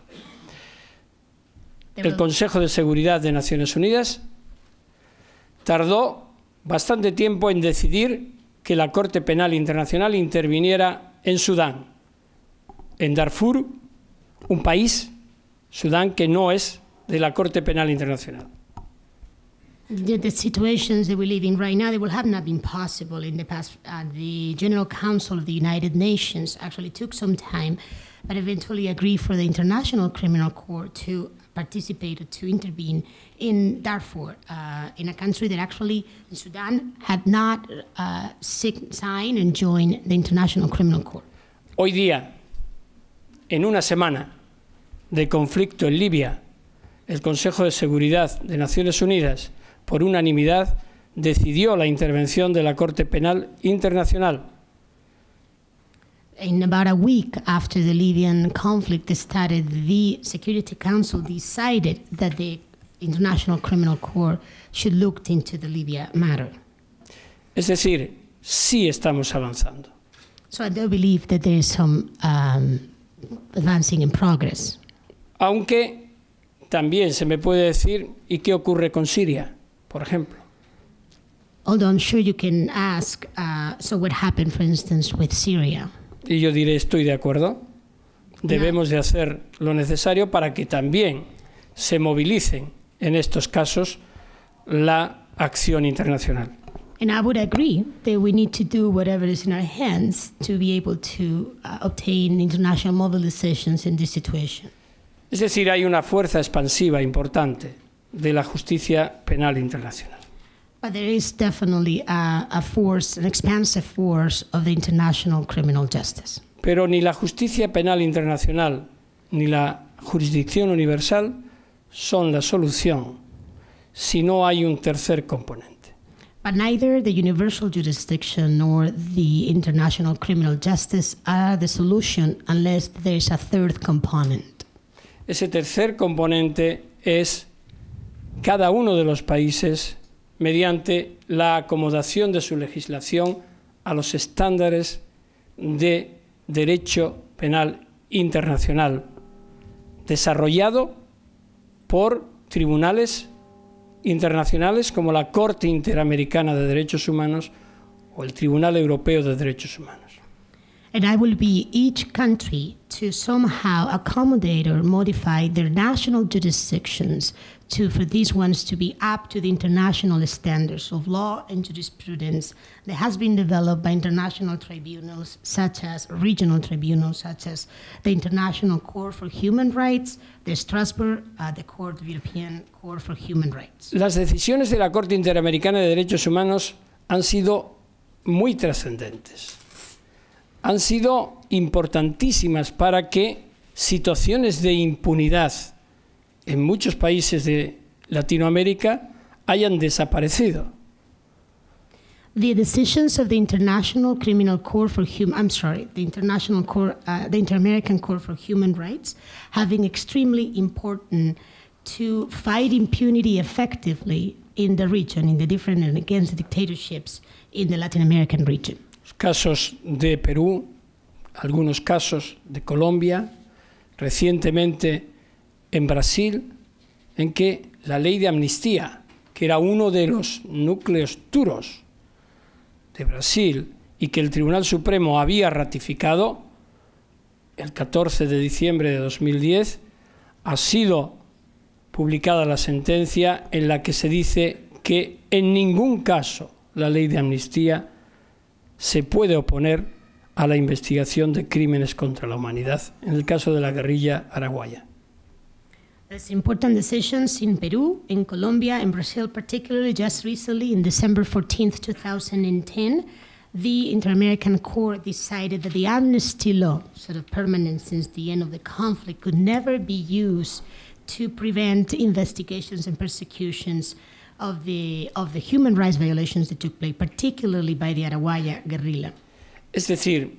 El Consejo de Seguridad de Naciones Unidas tardó bastante tiempo en decidir que la Corte Penal Internacional interviniera en Sudán, en Darfur, un país, Sudán, que no es de la Corte Penal Internacional. The, the situations that we live in right now, they will have not been possible in the past. Uh, the General Council of the United Nations actually took some time, but eventually agreed for the International Criminal Court to participate or to intervene in Darfur, uh, in a country that actually, in Sudan, had not uh, signed and joined the International Criminal Court. Hoy día, en una semana de conflicto en Libia, el Consejo de Seguridad de Naciones Unidas, por unanimidad, decidió la intervención de la Corte Penal Internacional. in about a week after the Libyan conflict started, the Security Council decided that the International Criminal Court should look into the Libya matter. Es decir, sí estamos avanzando. So I do believe that there is some um, advancing in progress. Aunque también se me puede decir, ¿y qué ocurre con Siria, por ejemplo? Although I'm sure you can ask, uh, so what happened, for instance, with Syria? Y yo diré, estoy de acuerdo. Debemos de hacer lo necesario para que también se movilicen en estos casos la acción internacional. And I would agree that we need to do whatever is in our hands to be able to uh, obtain international mobilizations in this situation. Es decir, hay una fuerza expansiva importante de la justicia penal internacional. But there is definitely a, a force, an expansive force of the international criminal justice. Pero ni la justicia penal internacional ni la jurisdicción universal son la solución si no hay un tercer componente. But neither the universal jurisdiction nor the international criminal justice are the solution unless there is a third component. Ese tercer componente es cada uno de los países mediante la acomodación de su legislación a los estándares de derecho penal internacional, desarrollado por tribunales internacionales como la Corte Interamericana de Derechos Humanos o el Tribunal Europeo de Derechos Humanos. And I will be each country to somehow accommodate or modify their national jurisdictions to, for these ones to be up to the international standards of law and jurisprudence that has been developed by international tribunals, such as regional tribunals, such as the International Court for Human Rights, the Strasbourg, uh, the Court of European Court for Human Rights. Las decisiones de la Corte Interamericana de Derechos Humanos han sido muy trascendentes. Han sido importantísimas para que situaciones de impunidad en muchos países de Latinoamérica hayan desaparecido. The decisions of the International Criminal Court for Human, I'm sorry, the International Court, uh, the Inter-American Court for Human Rights, have been extremely important to fight impunity effectively in the region, in the different and against dictatorships in the Latin American region. Casos de Perú, algunos casos de Colombia, recientemente en Brasil, en que la ley de amnistía, que era uno de los núcleos duros de Brasil y que el Tribunal Supremo había ratificado el catorce de diciembre de dos mil diez, ha sido publicada la sentencia en la que se dice que en ningún caso la ley de amnistía se puede oponer a la investigación de crímenes contra la humanidad, en el caso de la guerrilla araguaya. There's important decisions in Peru, in Colombia, in Brazil, particularly just recently, in December fourteenth, two thousand ten, the Inter-American Court decided that the amnesty law, sort of permanent since the end of the conflict, could never be used to prevent investigations and persecutions of the, of the human rights violations that took place, particularly by the Araguaya guerrilla. Es decir,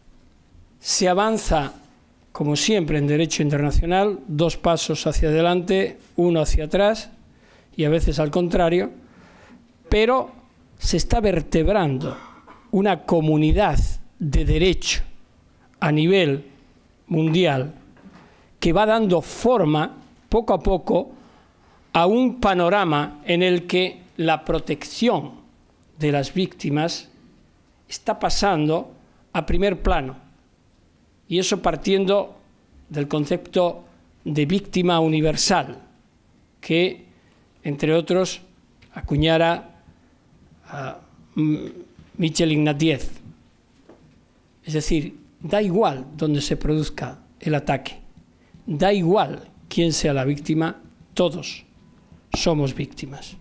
se avanza, como siempre en derecho internacional, dos pasos hacia adelante, uno hacia atrás y a veces al contrario, pero se está vertebrando una comunidad de derecho a nivel mundial que va dando forma, poco a poco, a un panorama en el que la protección de las víctimas está pasando a primer plano. Y eso partiendo del concepto de víctima universal, que, entre otros, acuñara a Michel Ignatieff. Es decir, da igual donde se produzca el ataque, da igual quién sea la víctima, todos somos víctimas.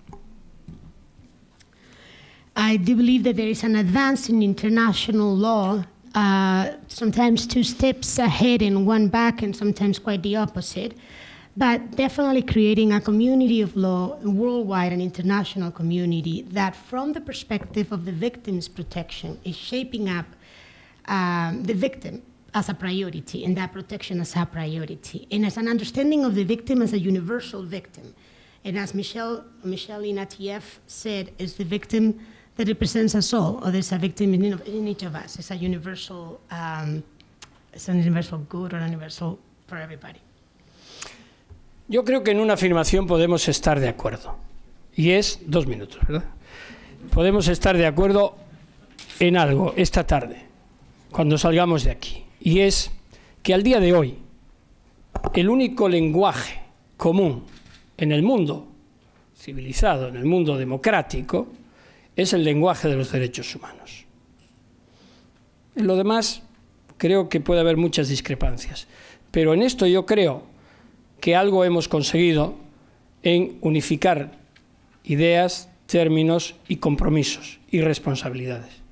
I do believe that there is an advance in international law, uh, sometimes two steps ahead and one back, and sometimes quite the opposite, but definitely creating a community of law, a worldwide and international community that, from the perspective of the victim's protection, is shaping up um, the victim as a priority and that protection as a priority, and as an understanding of the victim as a universal victim. And as Michelle, Michelle Ignatieff said, is the victim that represents us all, or there's a victim in, in each of us. It's a universal, um, it's an universal good or an universal for everybody. Yo creo que en una afirmación podemos estar de acuerdo, y es dos minutos, ¿verdad? Podemos estar de acuerdo en algo esta tarde, cuando salgamos de aquí, y es que al día de hoy el único lenguaje común en el mundo civilizado, en el mundo democrático, es el lenguaje de los derechos humanos. En lo demás creo que puede haber muchas discrepancias, pero en esto yo creo que algo hemos conseguido en unificar ideas, términos y compromisos y responsabilidades.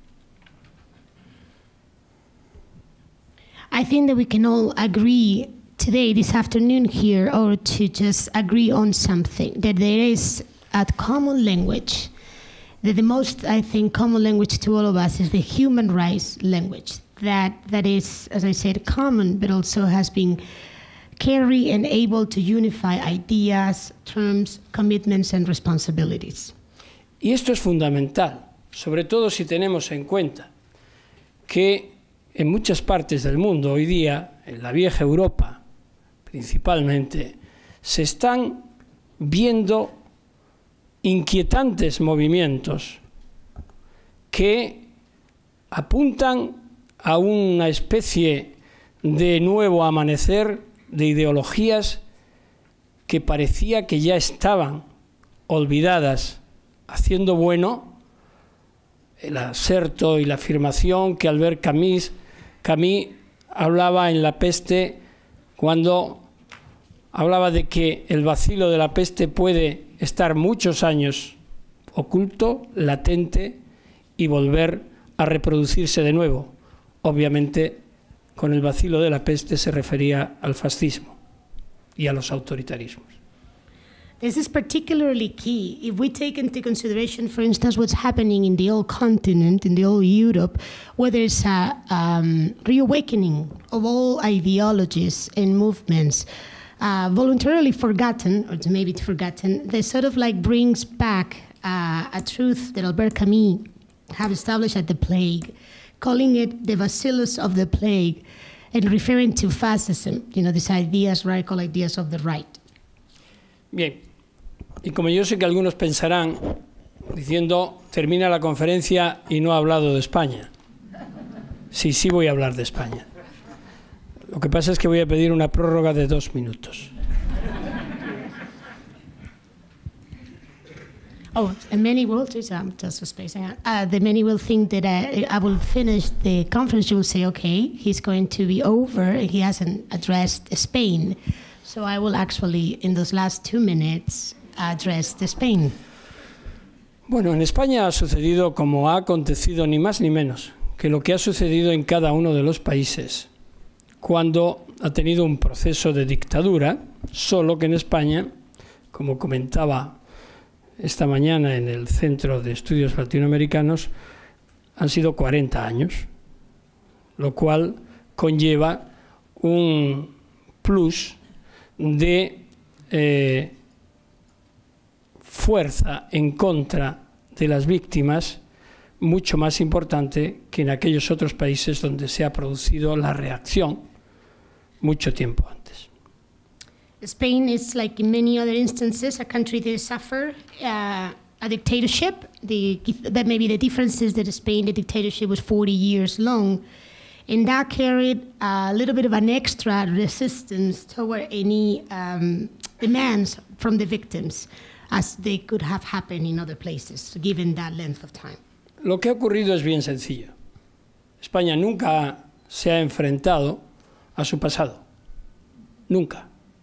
I think that we can all agree today, this afternoon here, or to just agree on something, that there is a common language, that the most, I think, common language to all of us is the human rights language, that, that is, as I said, common, but also has been carried and able to unify ideas, terms, commitments, and responsibilities. Y esto es fundamental, sobre todo si tenemos en cuenta que en muchas partes del mundo hoy día, en la vieja Europa principalmente, se están viendo inquietantes movimientos que apuntan a una especie de nuevo amanecer de ideologías que parecía que ya estaban olvidadas, haciendo bueno el aserto y la afirmación que Albert Camus, Camus hablaba en La peste, cuando hablaba de que el bacilo de la peste puede estar muchos años oculto, latente, y volver a reproducirse de nuevo. Obviamente, con el bacilo de la peste se refería al fascismo y a los autoritarismos. This is particularly key if we take into consideration, for instance, what's happening in the old continent, in the old Europe, where there's a um, reawakening of all ideologies and movements, uh, voluntarily forgotten, or maybe forgotten, that sort of like brings back uh, a truth that Albert Camus have established at the plague, calling it the bacillus of the plague, and referring to fascism, you know, these ideas, radical ideas of the right. Bien, y como yo sé que algunos pensarán, diciendo, termina la conferencia y no ha hablado de España. Sí, sí voy a hablar de España. Lo que pasa es que voy a pedir una prórroga de dos minutos. Oh, and many will, just, um, just for spacing out, uh, the many will think that uh, I will finish the conference. You will say, okay, he's going to be over, and he hasn't addressed Spain. So I will actually, in those last two minutes, address the Spain. Bueno, en España ha sucedido como ha acontecido ni más ni menos que lo que ha sucedido en cada uno de los países cuando ha tenido un proceso de dictadura, solo que en España, como comentaba esta mañana en el Centro de Estudios Latinoamericanos, han sido cuarenta años, lo cual conlleva un plus de eh, fuerza en contra de las víctimas mucho más importante que en aquellos otros países donde se ha producido la reacción mucho tiempo antes. Spain is, like in many other instances, a country that suffered uh, a dictatorship. The, that maybe the difference is that Spain, the dictatorship was forty years long, and that carried a little bit of an extra resistance toward any um, demands from the victims, as they could have happened in other places, given that length of time. Lo que ha ocurrido es bien sencillo. España nunca se ha enfrentado a su pasado. Nunca.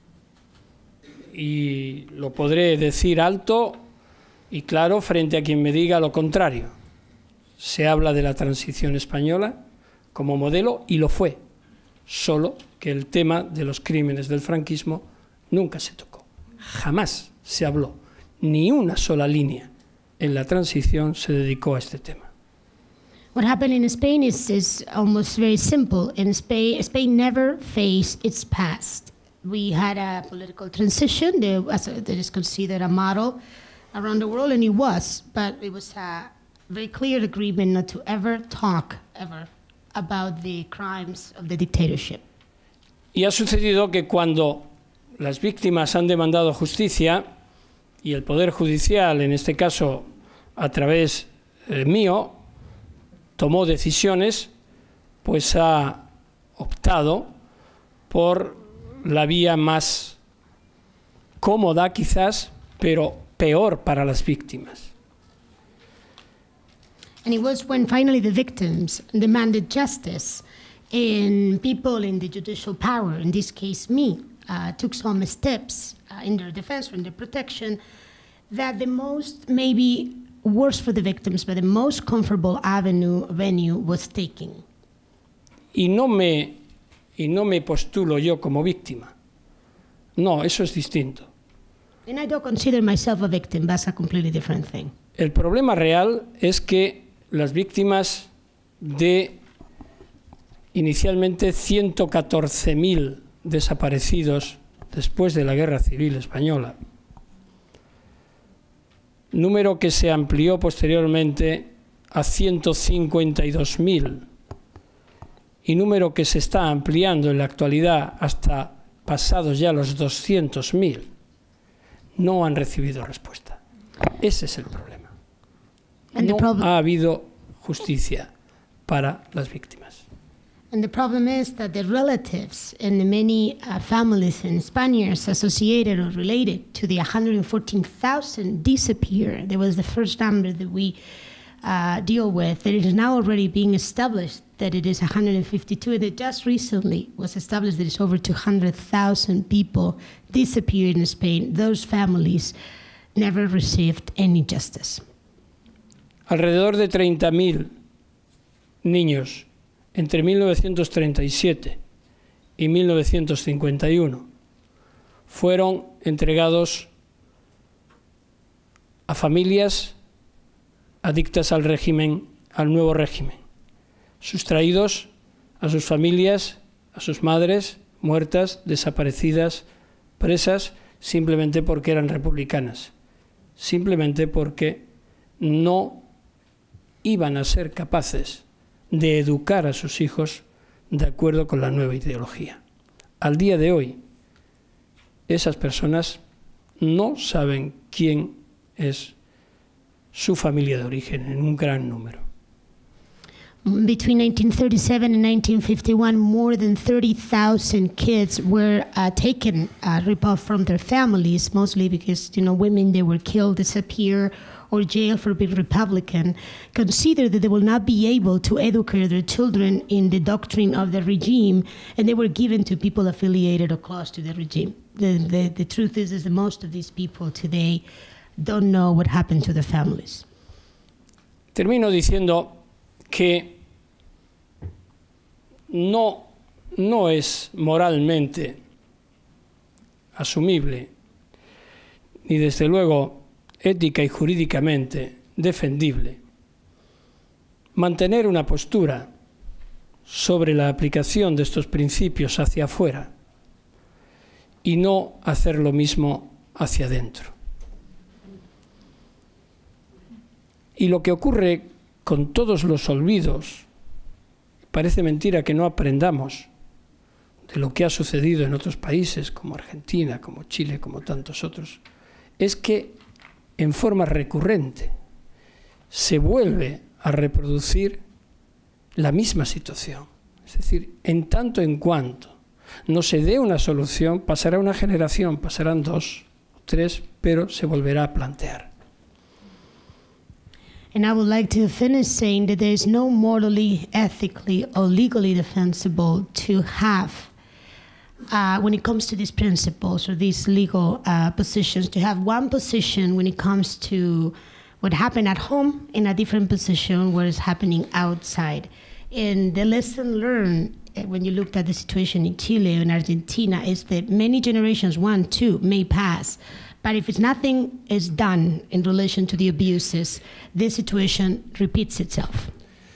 Y lo podré decir alto y claro frente a quien me diga lo contrario. Se habla de la transición española como modelo y lo fue, solo que el tema de los crímenes del franquismo nunca se tocó. Jamás se habló, ni una sola línea en la transición se dedicó a este tema. What happened in Spain is, is almost very simple. In Spain, Spain never faced its past. We had a political transition that is considered a model around the world, and it was, but it was a very clear agreement not to ever talk, ever, about the crimes of the dictatorship. Y ha sucedido que cuando las víctimas han demandado justicia, y el Poder Judicial, en este caso a través eh, mío, tomó decisiones, pues ha optado por la vía más cómoda quizás, pero peor para las víctimas. And it was when finally the victims demanded justice, and people in the judicial power, in this case me, uh, took some steps uh, in their defense, in their protection, that the most, maybe worse for the victims, but the most comfortable avenue, venue was taken. Y no me, y no me postulo yo como víctima. No, eso es distinto. And I don't consider myself a victim. That's a completely different thing. El problema real es que las víctimas de inicialmente ciento catorce mil desaparecidos después de la Guerra Civil Española, número que se amplió posteriormente a ciento cincuenta y dos mil y número que se está ampliando en la actualidad hasta pasados ya los doscientos mil, no han recibido respuesta. Ese es el problema. No ha habido justicia para las víctimas. And the problem is that the relatives and the many uh, families and Spaniards associated or related to the one hundred fourteen thousand disappeared. That was the first number that we uh, deal with. That it is now already being established that it is one hundred fifty-two. And it just recently was established that it's over two hundred thousand people disappeared in Spain. Those families never received any justice. Alrededor de treinta mil niños entre mil novecientos treinta y siete y mil novecientos cincuenta y uno fueron entregados a familias adictas al régimen, al nuevo régimen, sustraídos a sus familias, a sus madres, muertas, desaparecidas, presas, simplemente porque eran republicanas, simplemente porque no iban a ser capaces de educar a sus hijos de acuerdo con la nueva ideología. Al día de hoy, esas personas no saben quién es su familia de origen en un gran número. Between nineteen thirty-seven and nineteen fifty-one, more than thirty thousand kids were uh, taken, uh, ripped off from their families, mostly because, you know, women, they were killed, disappear, or jailed for being Republican, considered that they will not be able to educate their children in the doctrine of the regime, and they were given to people affiliated or close to the regime. The, the, the truth is, is that most of these people today don't know what happened to their families. Termino diciendo que no, no es moralmente asumible, ni desde luego ética y jurídicamente defendible, mantener una postura sobre la aplicación de estos principios hacia afuera y no hacer lo mismo hacia adentro. Y lo que ocurre con todos los olvidos, parece mentira que no aprendamos de lo que ha sucedido en otros países como Argentina, como Chile, como tantos otros, es que en forma recurrente se vuelve a reproducir la misma situación. Es decir, en tanto en cuanto no se dé una solución, pasará una generación, pasarán dos, tres, pero se volverá a plantear. And I would like to finish saying that there is no morally, ethically, or legally defensible to have, uh, when it comes to these principles or these legal uh, positions, to have one position when it comes to what happened at home and a different position what is happening outside. And the lesson learned when you looked at the situation in Chile and Argentina is that many generations, one, two, may pass, but if it's nothing is done in relation to the abuses, this situation repeats itself.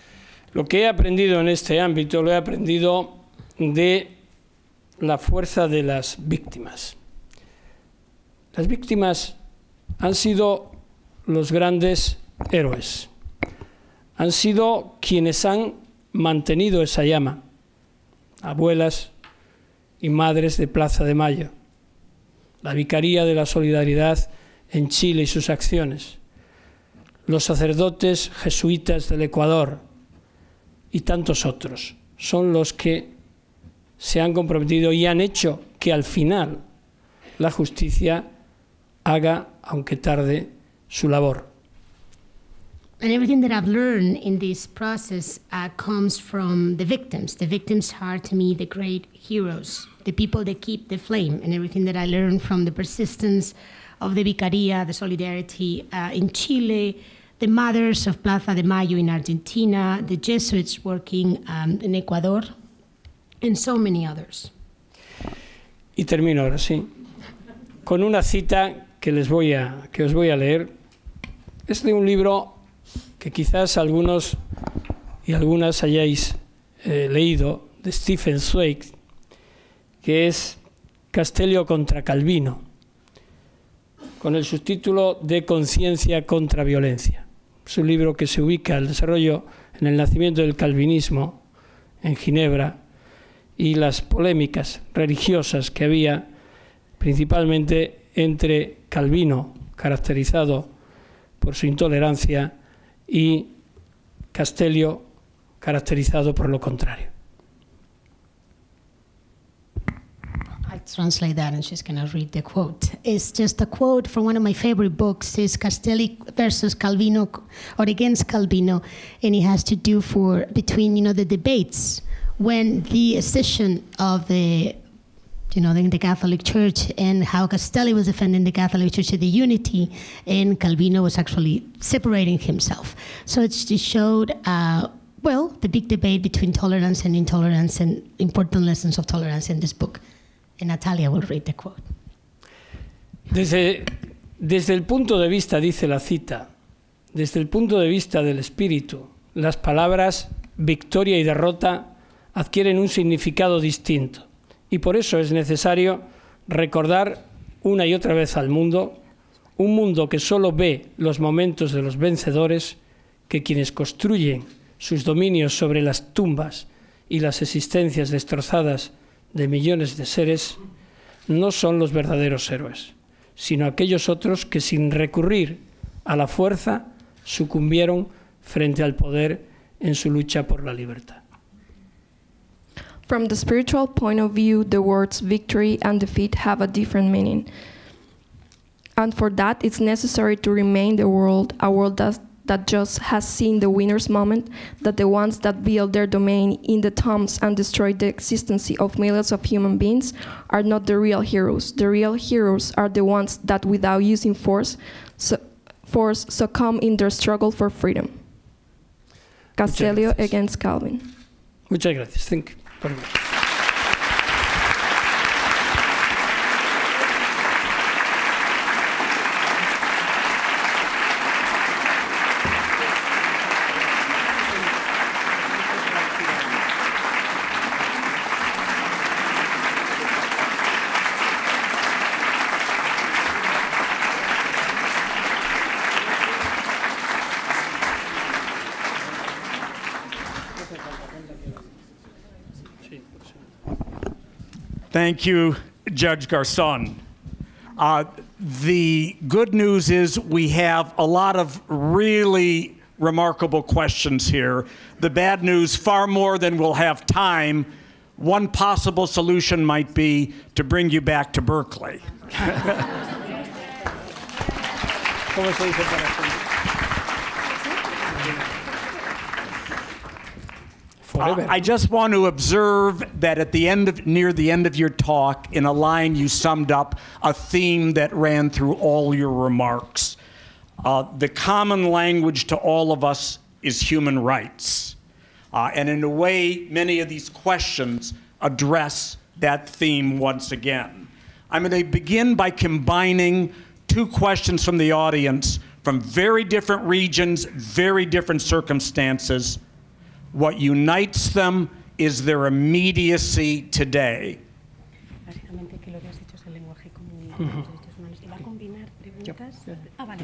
Lo que he aprendido en este ámbito lo he aprendido de la fuerza de las víctimas. Las víctimas han sido los grandes héroes. Han sido quienes han mantenido esa llama. Abuelas y madres de Plaza de Mayo. La Vicaría de la Solidaridad en Chile y sus acciones. Los sacerdotes jesuitas del Ecuador y tantos otros son los que se han comprometido y han hecho que al final la justicia haga, aunque tarde, su labor. And everything that I've learned in this process uh, comes from the victims. The victims are, to me, the great heroes, the people that keep the flame, and everything that I learned from the persistence of the Vicaría, the Solidarity uh, in Chile, the mothers of Plaza de Mayo in Argentina, the Jesuits working um, in Ecuador, and so many others. Y termino ahora sí, con una cita que, les voy a, que os voy a leer. Es de un libro que quizás algunos y algunas hayáis eh, leído, de Stephen Zweig, que es Castellio contra Calvino, con el subtítulo de Conciencia contra Violencia. Es un libro que se ubica el desarrollo en el nacimiento del calvinismo en Ginebra y las polémicas religiosas que había principalmente entre Calvino, caracterizado por su intolerancia, y Castellio, caracterizado por lo contrario. I'll translate that and she's going to read the quote. It's just a quote from one of my favorite books. It's Castelli versus Calvino, or against Calvino, and it has to do for between, you know, the debates when the accession of the, you know, the, the Catholic Church, and how Castelli was defending the Catholic Church, the unity, and Calvino was actually separating himself. So it just showed, uh, well, the big debate between tolerance and intolerance, and important lessons of tolerance in this book. And Natalia will read the quote. Desde, desde el punto de vista, dice la cita, desde el punto de vista del espíritu, las palabras victoria y derrota adquieren un significado distinto. Y por eso es necesario recordar una y otra vez al mundo, un mundo que solo ve los momentos de los vencedores, que quienes construyen sus dominios sobre las tumbas y las existencias destrozadas de millones de seres, no son los verdaderos héroes, sino aquellos otros que sin recurrir a la fuerza sucumbieron frente al poder en su lucha por la libertad. From the spiritual point of view, the words victory and defeat have a different meaning. And for that, it's necessary to remain the world, a world that, that just has seen the winner's moment, that the ones that build their domain in the tombs and destroy the existence of millions of human beings are not the real heroes. The real heroes are the ones that, without using force, su force succumb in their struggle for freedom. Castellio against Calvin. Muchas gracias. Thank you. Very much. Thank you, Judge Garzón. Uh, the good news is we have a lot of really remarkable questions here. The bad news, far more than we'll have time. One possible solution might be to bring you back to Berkeley. Uh, I just want to observe that at the end of, near the end of your talk, in a line you summed up a theme that ran through all your remarks. Uh, the common language to all of us is human rights. Uh, and in a way, many of these questions address that theme once again. I'm going to begin by combining two questions from the audience from very different regions, very different circumstances. What unites them is their immediacy today. Básicamente que lo que has dicho es el lenguaje común de los derechos humanos. ¿Y va a combinar preguntas? Ah, vale.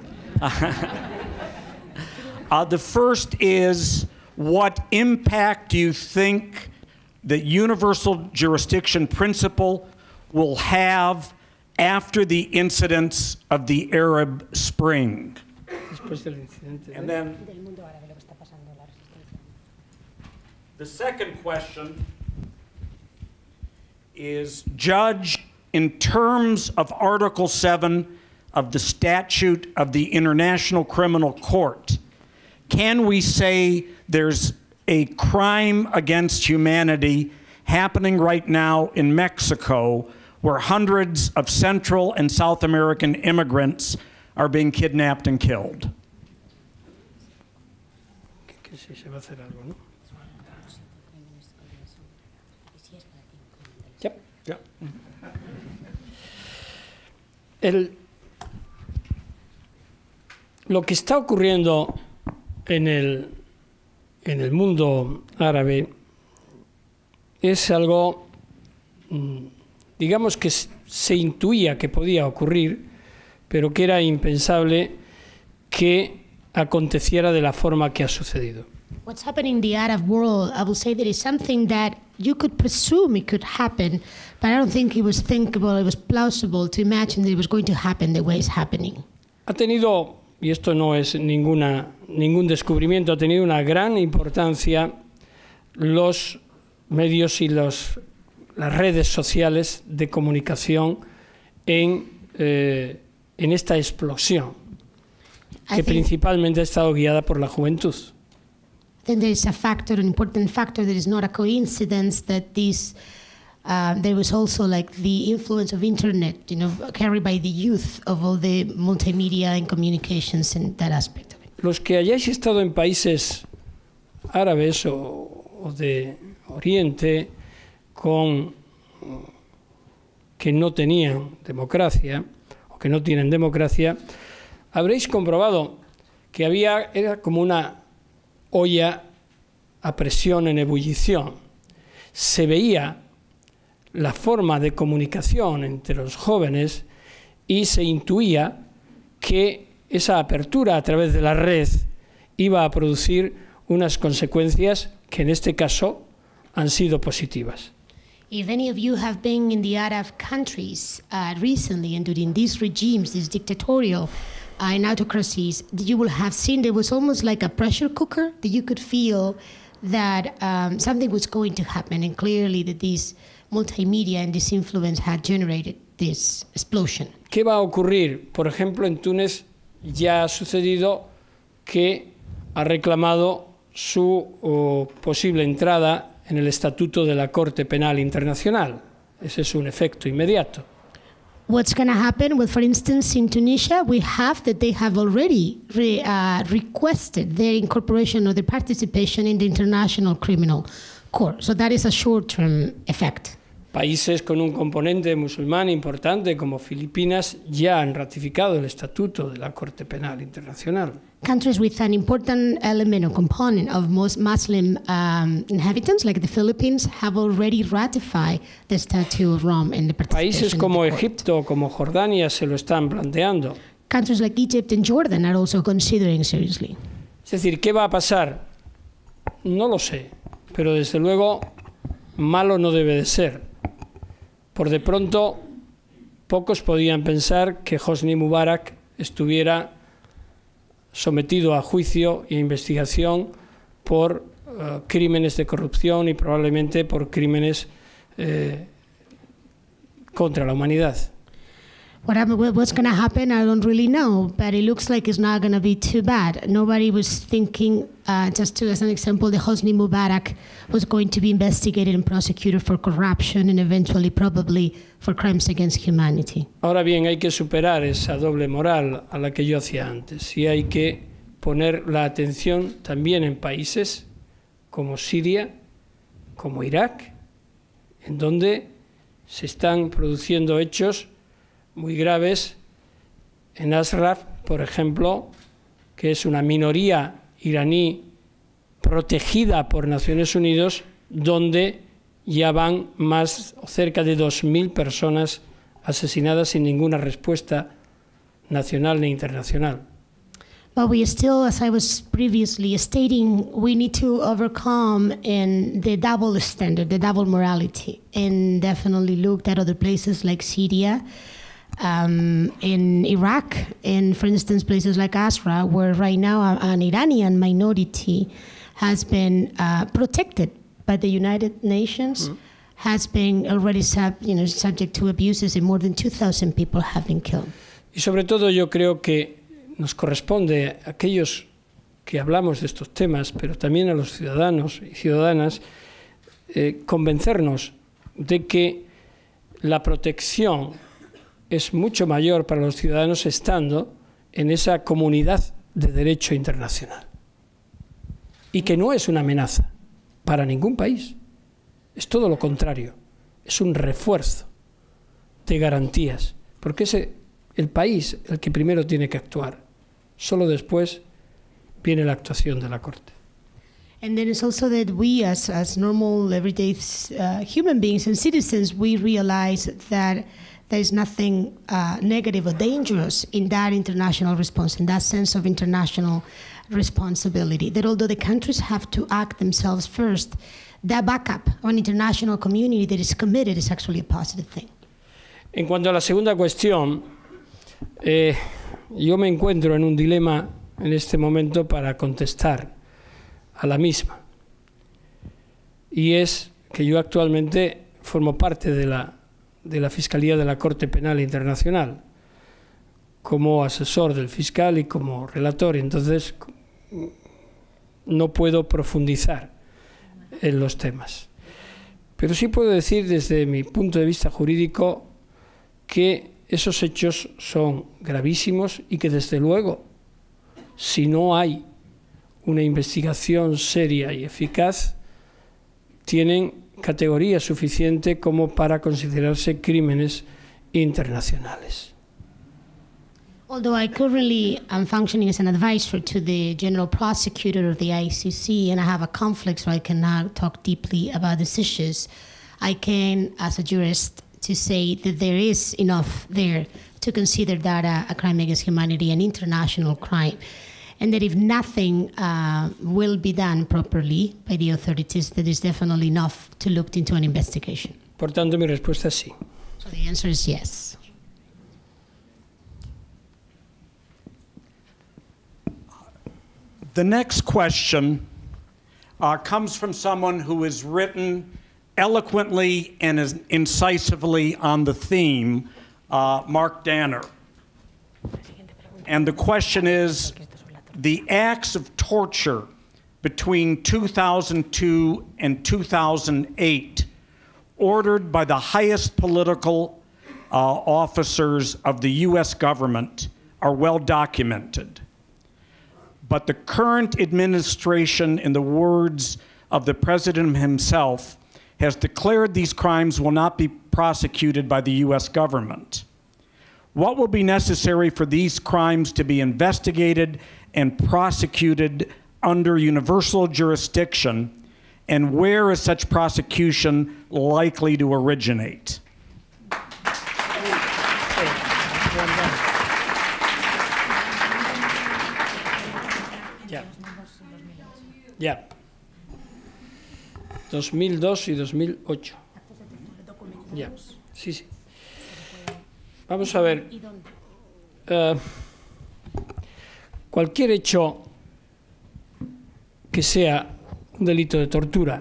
Uh, the first is, what impact do you think the universal jurisdiction principle will have after the incidents of the Arab Spring? Después del incidente. And then Del mundo árabe, lo que está pasando, la resistencia. the second question is, Judge, in terms of Article seven of the Statute of the International Criminal Court, can we say there's a crime against humanity happening right now in Mexico where hundreds of Central and South American immigrants are being kidnapped and killed? Que sí se va a hacer algo, ¿no? Yep. Yep. El, lo que está ocurriendo en el, en el mundo árabe es algo, digamos, que se intuía que podía ocurrir, pero que era impensable que aconteciera de la forma que ha sucedido. What's happening in the Arab world, I will say that is something that you could presume it could happen, but I don't think it was thinkable, it was plausible to imagine that it was going to happen the way it's happening. Ha tenido, y esto no es ninguna, ningún descubrimiento, ha tenido una gran importancia los medios y los, las redes sociales de comunicación en, eh, en esta explosión, que principalmente ha estado guiada por la juventud. Then there is a factor, an important factor that is not a coincidence that this, uh, there was also like the influence of internet, you know, carried by the youth of all the multimedia and communications and that aspect of it. Los que hayáis estado en países árabes o, o de Oriente con, que no tenían democracia o que no tienen democracia, habréis comprobado que había, era como una olla a presión en ebullición. Se veía la forma de comunicación entre los jóvenes y se intuía que esa apertura a través de la red iba a producir unas consecuencias que en este caso han sido positivas. If any of you have been in the Arab countries uh, recently and during these regimes, these dictatorial uh, and autocracies, you will have seen there was almost like a pressure cooker that you could feel that um, something was going to happen, and clearly that this multimedia and this influence had generated this explosion. ¿Qué va a ocurrir? Por ejemplo, en Túnez ya ha sucedido que ha reclamado su oh, posible entrada en el Estatuto de la Corte Penal Internacional. Ese es un efecto inmediato. What's going to happen? Well, for instance, in Tunisia, we have that they have already re, uh, requested their incorporation or their participation in the International Criminal Court. So that is a short-term effect. Países con un componente musulmán importante como Filipinas ya han ratificado el Estatuto de la Corte Penal Internacional. Countries with an important element or component of most Muslim um, inhabitants, like the Philippines, have already ratified the Statute of Rome and the participation. Países como in the court. Egipto, como Jordania se lo están planteando. Countries like Egypt and Jordan are also considering seriously. Es decir, ¿qué va a pasar? No lo sé, pero desde luego malo no debe de ser. Por de pronto, pocos podían pensar que Hosni Mubarak estuviera sometido a juicio e investigación por uh, crímenes de corrupción y probablemente por crímenes eh, contra la humanidad. What happened, what's going to happen, I don't really know, but it looks like it's not going to be too bad. Nobody was thinking, uh, just to, as an example, that Hosni Mubarak was going to be investigated and prosecuted for corruption and eventually probably for crimes against humanity. Ahora bien, hay que superar esa doble moral a la que yo hacía antes y hay que poner la atención también en países como Siria, como Irak, en donde se están produciendo hechos muy graves. En Ashraf, por ejemplo, que es una minoría iraní protegida por Naciones Unidas, donde ya van más o cerca de dos mil personas asesinadas sin ninguna respuesta nacional ni internacional. But we still, as I was previously stating, we need to overcome in the double standard, the double morality, and definitely look at other places like Syria, um, in Iraq, and for instance, places like Asra, where right now an Iranian minority has been uh, protected by the United Nations, mm. has been already sub, you know, subject to abuses, and more than two thousand people have been killed. Y sobre todo yo creo que nos corresponde a aquellos que hablamos de estos temas, pero también a los ciudadanos y ciudadanas, eh, convencernos de que la protección es mucho mayor para los ciudadanos estando en esa comunidad de derecho internacional. Y que no es una amenaza para ningún país, es todo lo contrario, es un refuerzo de garantías, porque es el país el que primero tiene que actuar, solo después viene la actuación de la Corte. And then it's also that we as, as normal everyday uh, human beings and citizens, we realize that there is nothing uh, negative or dangerous in that international response, in that sense of international responsibility, that although the countries have to act themselves first, that backup of an international community that is committed is actually a positive thing. En cuanto a la segunda cuestión, eh, yo me encuentro en un dilema en este momento para contestar a la misma. Y es que yo actualmente formo parte de la, de la Fiscalía de la Corte Penal Internacional como asesor del fiscal y como relator. Entonces, no puedo profundizar en los temas. Pero sí puedo decir desde mi punto de vista jurídico que esos hechos son gravísimos y que desde luego, si no hay una investigación seria y eficaz, tienen categoría suficiente como para considerarse crímenes internacionales. Although I currently am functioning as an advisor to the General Prosecutor of the I C C, and I have a conflict so I cannot talk deeply about these issues, I can, as a jurist, to say that there is enough there to consider that a, a crime against humanity an international crime, and that if nothing uh, will be done properly by the authorities, that is definitely enough to look into an investigation. Por tanto, mi respuesta es sí. So the answer is yes. The next question uh, comes from someone who has written eloquently and is incisively on the theme, uh, Mark Danner. And the question is, the acts of torture between two thousand two and two thousand eight, ordered by the highest political uh, officers of the U S government, are well documented. But the current administration, in the words of the president himself, has declared these crimes will not be prosecuted by the U S government. What will be necessary for these crimes to be investigated and prosecuted under universal jurisdiction, and where is such prosecution likely to originate? Ya. Ya. dos mil dos y dos mil ocho. Ya. Sí, sí. Vamos a ver. Uh, cualquier hecho que sea un delito de tortura,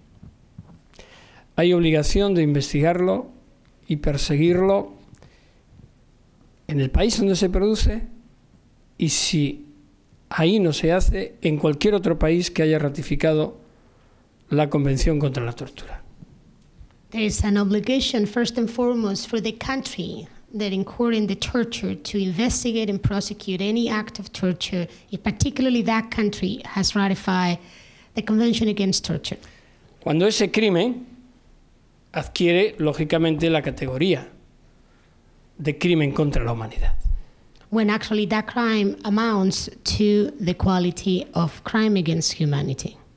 hay obligación de investigarlo y perseguirlo en el país donde se produce, y si ahí no se hace, en cualquier otro país que haya ratificado la Convención contra la Tortura. There is an obligation, first and foremost, for the country that incurred in the torture to investigate and prosecute any act of torture, if particularly that country has ratified the Convention Against Torture. Cuando ese crimen adquiere, lógicamente, la categoría de crimen contra la humanidad. When actually that crime amounts to the quality of crime against humanity.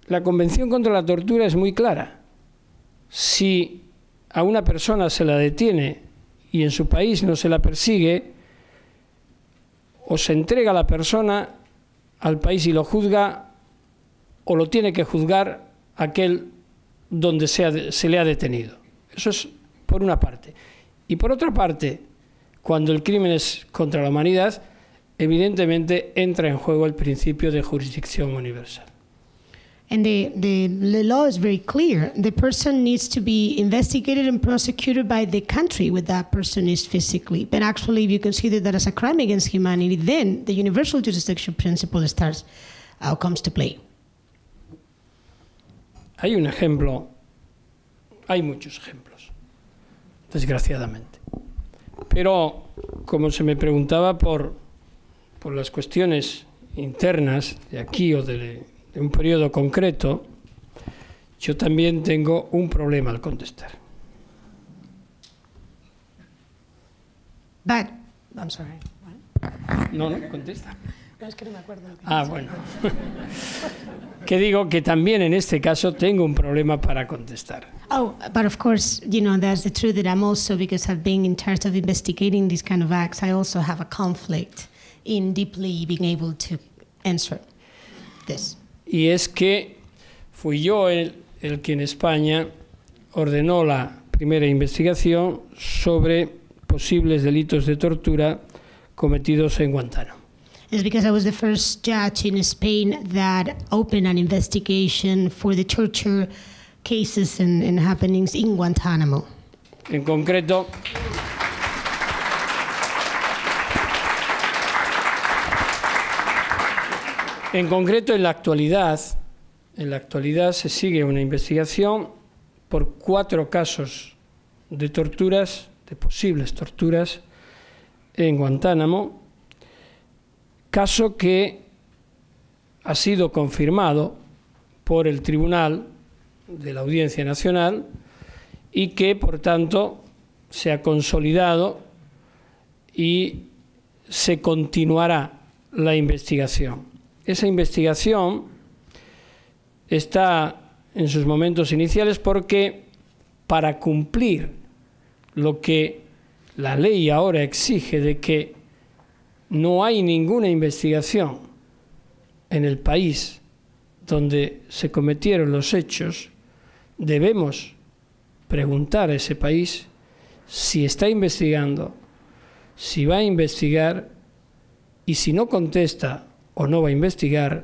la Convención contra la Tortura es muy clara. Si a una persona se la detiene y en su país no se la persigue, o se entrega a la persona al país y lo juzga, o lo tiene que juzgar aquel donde se, ha, se le ha detenido. Eso es por una parte. Y por otra parte, cuando el crimen es contra la humanidad, evidentemente entra en juego el principio de jurisdicción universal. And the, the, the law is very clear. The person needs to be investigated and prosecuted by the country where that person is physically. But actually, if you consider that as a crime against humanity, then the universal jurisdiction principle starts, uh, comes to play. Hay un ejemplo, hay muchos ejemplos, desgraciadamente. Pero, como se me preguntaba por, por las cuestiones internas de aquí o de, de un periodo concreto, yo también tengo un problema al contestar. But, I'm sorry. No, no, contesta. No, es que no me acuerdo. Ah, bueno. Que digo que también en este caso tengo un problema para contestar. Oh, but of course, you know, that's the truth that I'm also, because I've been in charge of investigating these kind of acts, I also have a conflict in deeply being able to answer this. Y es que fui yo el, el que en España ordenó la primera investigación sobre posibles delitos de tortura cometidos en Guantánamo. It's because I was the first judge in Spain that opened an investigation for the torture cases and, and happenings in Guantánamo. En concreto, en concreto en la actualidad, en la actualidad se sigue una investigación por cuatro casos de torturas, de posibles torturas en Guantánamo. Caso que ha sido confirmado por el Tribunal de la Audiencia Nacional y que, por tanto, se ha consolidado y se continuará la investigación. Esa investigación está en sus momentos iniciales porque, para cumplir lo que la ley ahora exige de que no hay ninguna investigación en el país donde se cometieron los hechos, debemos preguntar a ese país si está investigando, si va a investigar, y si no contesta o no va a investigar,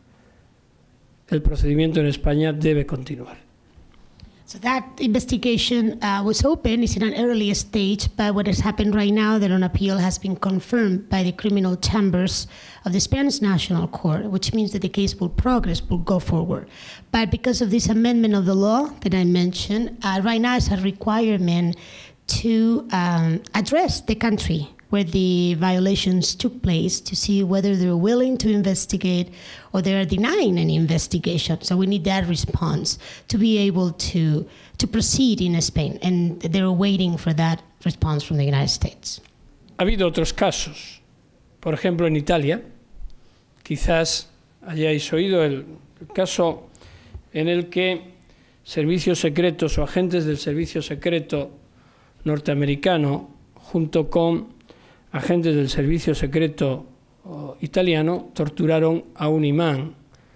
el procedimiento en España debe continuar. So that investigation uh, was open. It's in an early stage, but what has happened right now, that an appeal has been confirmed by the criminal chambers of the Spanish National Court, which means that the case will progress, will go forward. But because of this amendment of the law that I mentioned, uh, right now it's a requirement to um, address the country where the violations took place to see whether they're willing to investigate or they are denying any investigation. So we need that response to be able to, to proceed in Spain, and they're waiting for that response from the United States. Ha habido otros casos, por ejemplo en Italia, quizás hayáis oído el, el caso en el que servicios secretos o agentes del servicio secreto norteamericano junto con agentes del servicio secreto oh, italiano torturaron a un imán.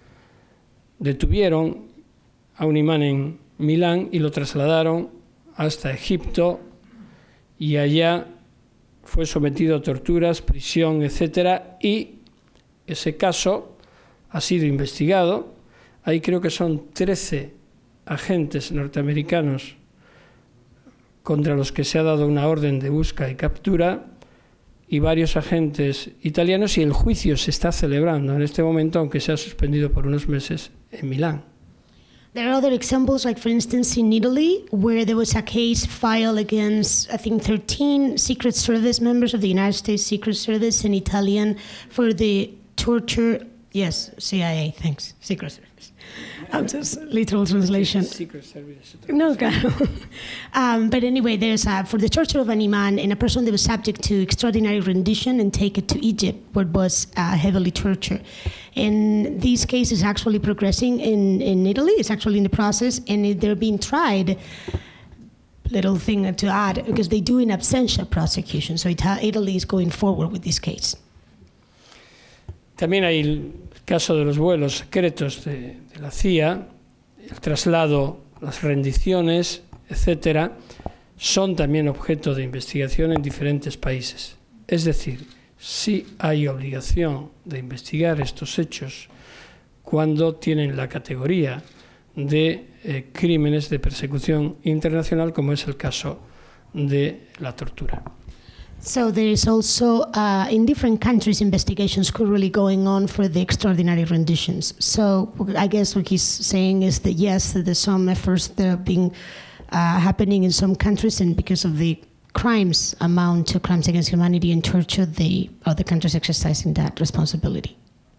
Detuvieron a un imán en Milán y lo trasladaron hasta Egipto, y allá fue sometido a torturas, prisión, etcétera, y ese caso ha sido investigado. Ahí creo que son trece agentes norteamericanos contra los que se ha dado una orden de búsqueda y captura, y varios agentes italianos, y el juicio se está celebrando en este momento, aunque se ha suspendido por unos meses, en Milán. There are other examples, like for instance in Italy, where there was a case filed against, I think, thirteen Secret Service members of the United States Secret Service in Italian for the torture Yes, C I A, thanks. Secret Service. I'm just literal translation. Secret Service. No, claro. um, but anyway, there's uh, for the torture of an imam and a person that was subject to extraordinary rendition and taken to Egypt, where it was uh, heavily tortured. And this case is actually progressing in, in Italy. It's actually in the process, and they're being tried. Little thing to add, because they do in absentia prosecution, so Italy is going forward with this case. También hay el caso de los vuelos secretos de, de la C I A, el traslado, las rendiciones, etcétera, son también objeto de investigación en diferentes países. Es decir, sí hay obligación de investigar estos hechos cuando tienen la categoría de eh, crímenes de persecución internacional, como es el caso de la tortura. So there is also, uh, in different countries, investigations currently going on for the extraordinary renditions. So I guess what he's saying is that yes, that there's some efforts that are being uh, happening in some countries, and because of the crimes amount to crimes against humanity and torture, the other countries exercising that responsibility.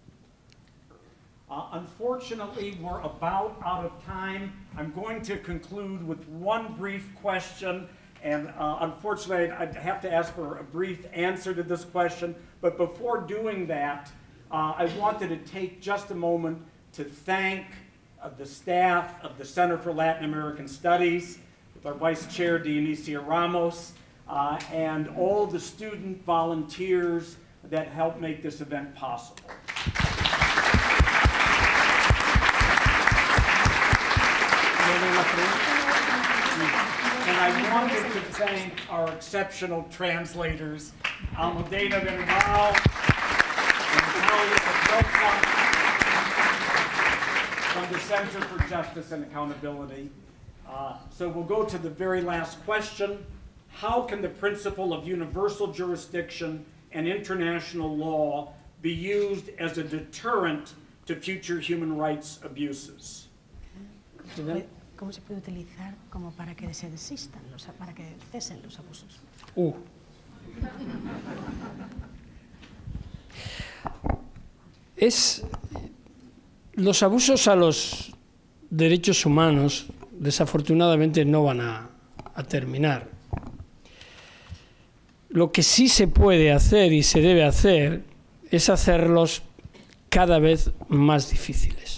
Uh, unfortunately, we're about out of time. I'm going to conclude with one brief question. And uh, unfortunately, I'd have to ask for a brief answer to this question. But before doing that, uh, I wanted to take just a moment to thank uh, the staff of the Center for Latin American Studies, with our Vice Chair, Dionisia Ramos, uh, and all the student volunteers that helped make this event possible. And I wanted to thank our exceptional translators, Almudena Benval and Paula Pelka from the Center for Justice and Accountability. Uh, so we'll go to the very last question. How can the principle of universal jurisdiction and international law be used as a deterrent to future human rights abuses? ¿Cómo se puede utilizar como para que se desistan, los, para que cesen los abusos? Uh. Es, los abusos a los derechos humanos, desafortunadamente, no van a, a terminar. Lo que sí se puede hacer y se debe hacer es hacerlos cada vez más difíciles.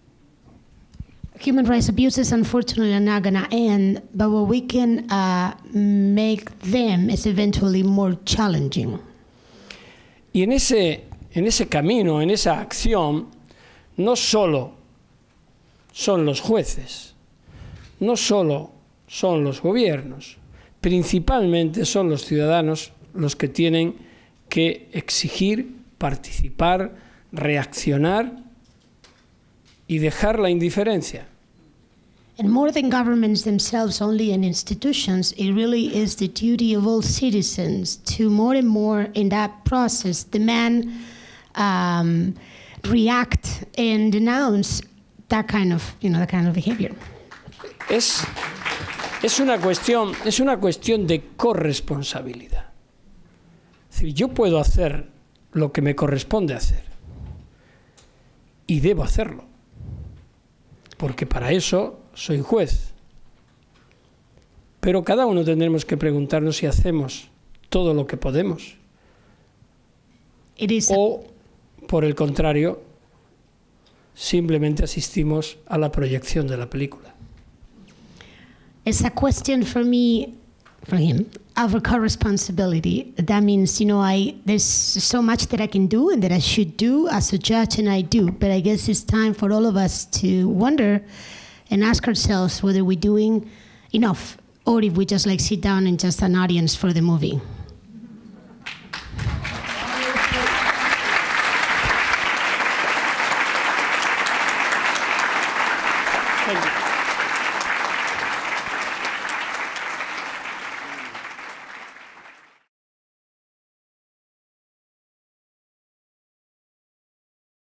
Human rights abuses, unfortunately, are not going to end, but what we can uh, make them is eventually more challenging. Y en ese, en ese camino, en esa acción, no solo son los jueces, no solo son los gobiernos, principalmente son los ciudadanos los que tienen que exigir, participar, reaccionar y dejar la indiferencia. And more than governments themselves only and institutions, it really is the duty of all citizens to more and more in that process demand, um, react and denounce that kind of, you know, that kind of behavior. Es, es una cuestión, es una cuestión de corresponsabilidad. Es decir, yo puedo hacer lo que me corresponde hacer y debo hacerlo, porque para eso soy juez. Pero cada uno tendremos que preguntarnos si hacemos todo lo que podemos. O, por el contrario, simplemente asistimos a la proyección de la película. It's a question for me, for him, of a co-responsibility. That means, you know, I there's so much that I can do and that I should do as a judge, and I do. But I guess it's time for all of us to wonder and ask ourselves whether we're doing enough, or if we just like sit down and just an audience for the movie.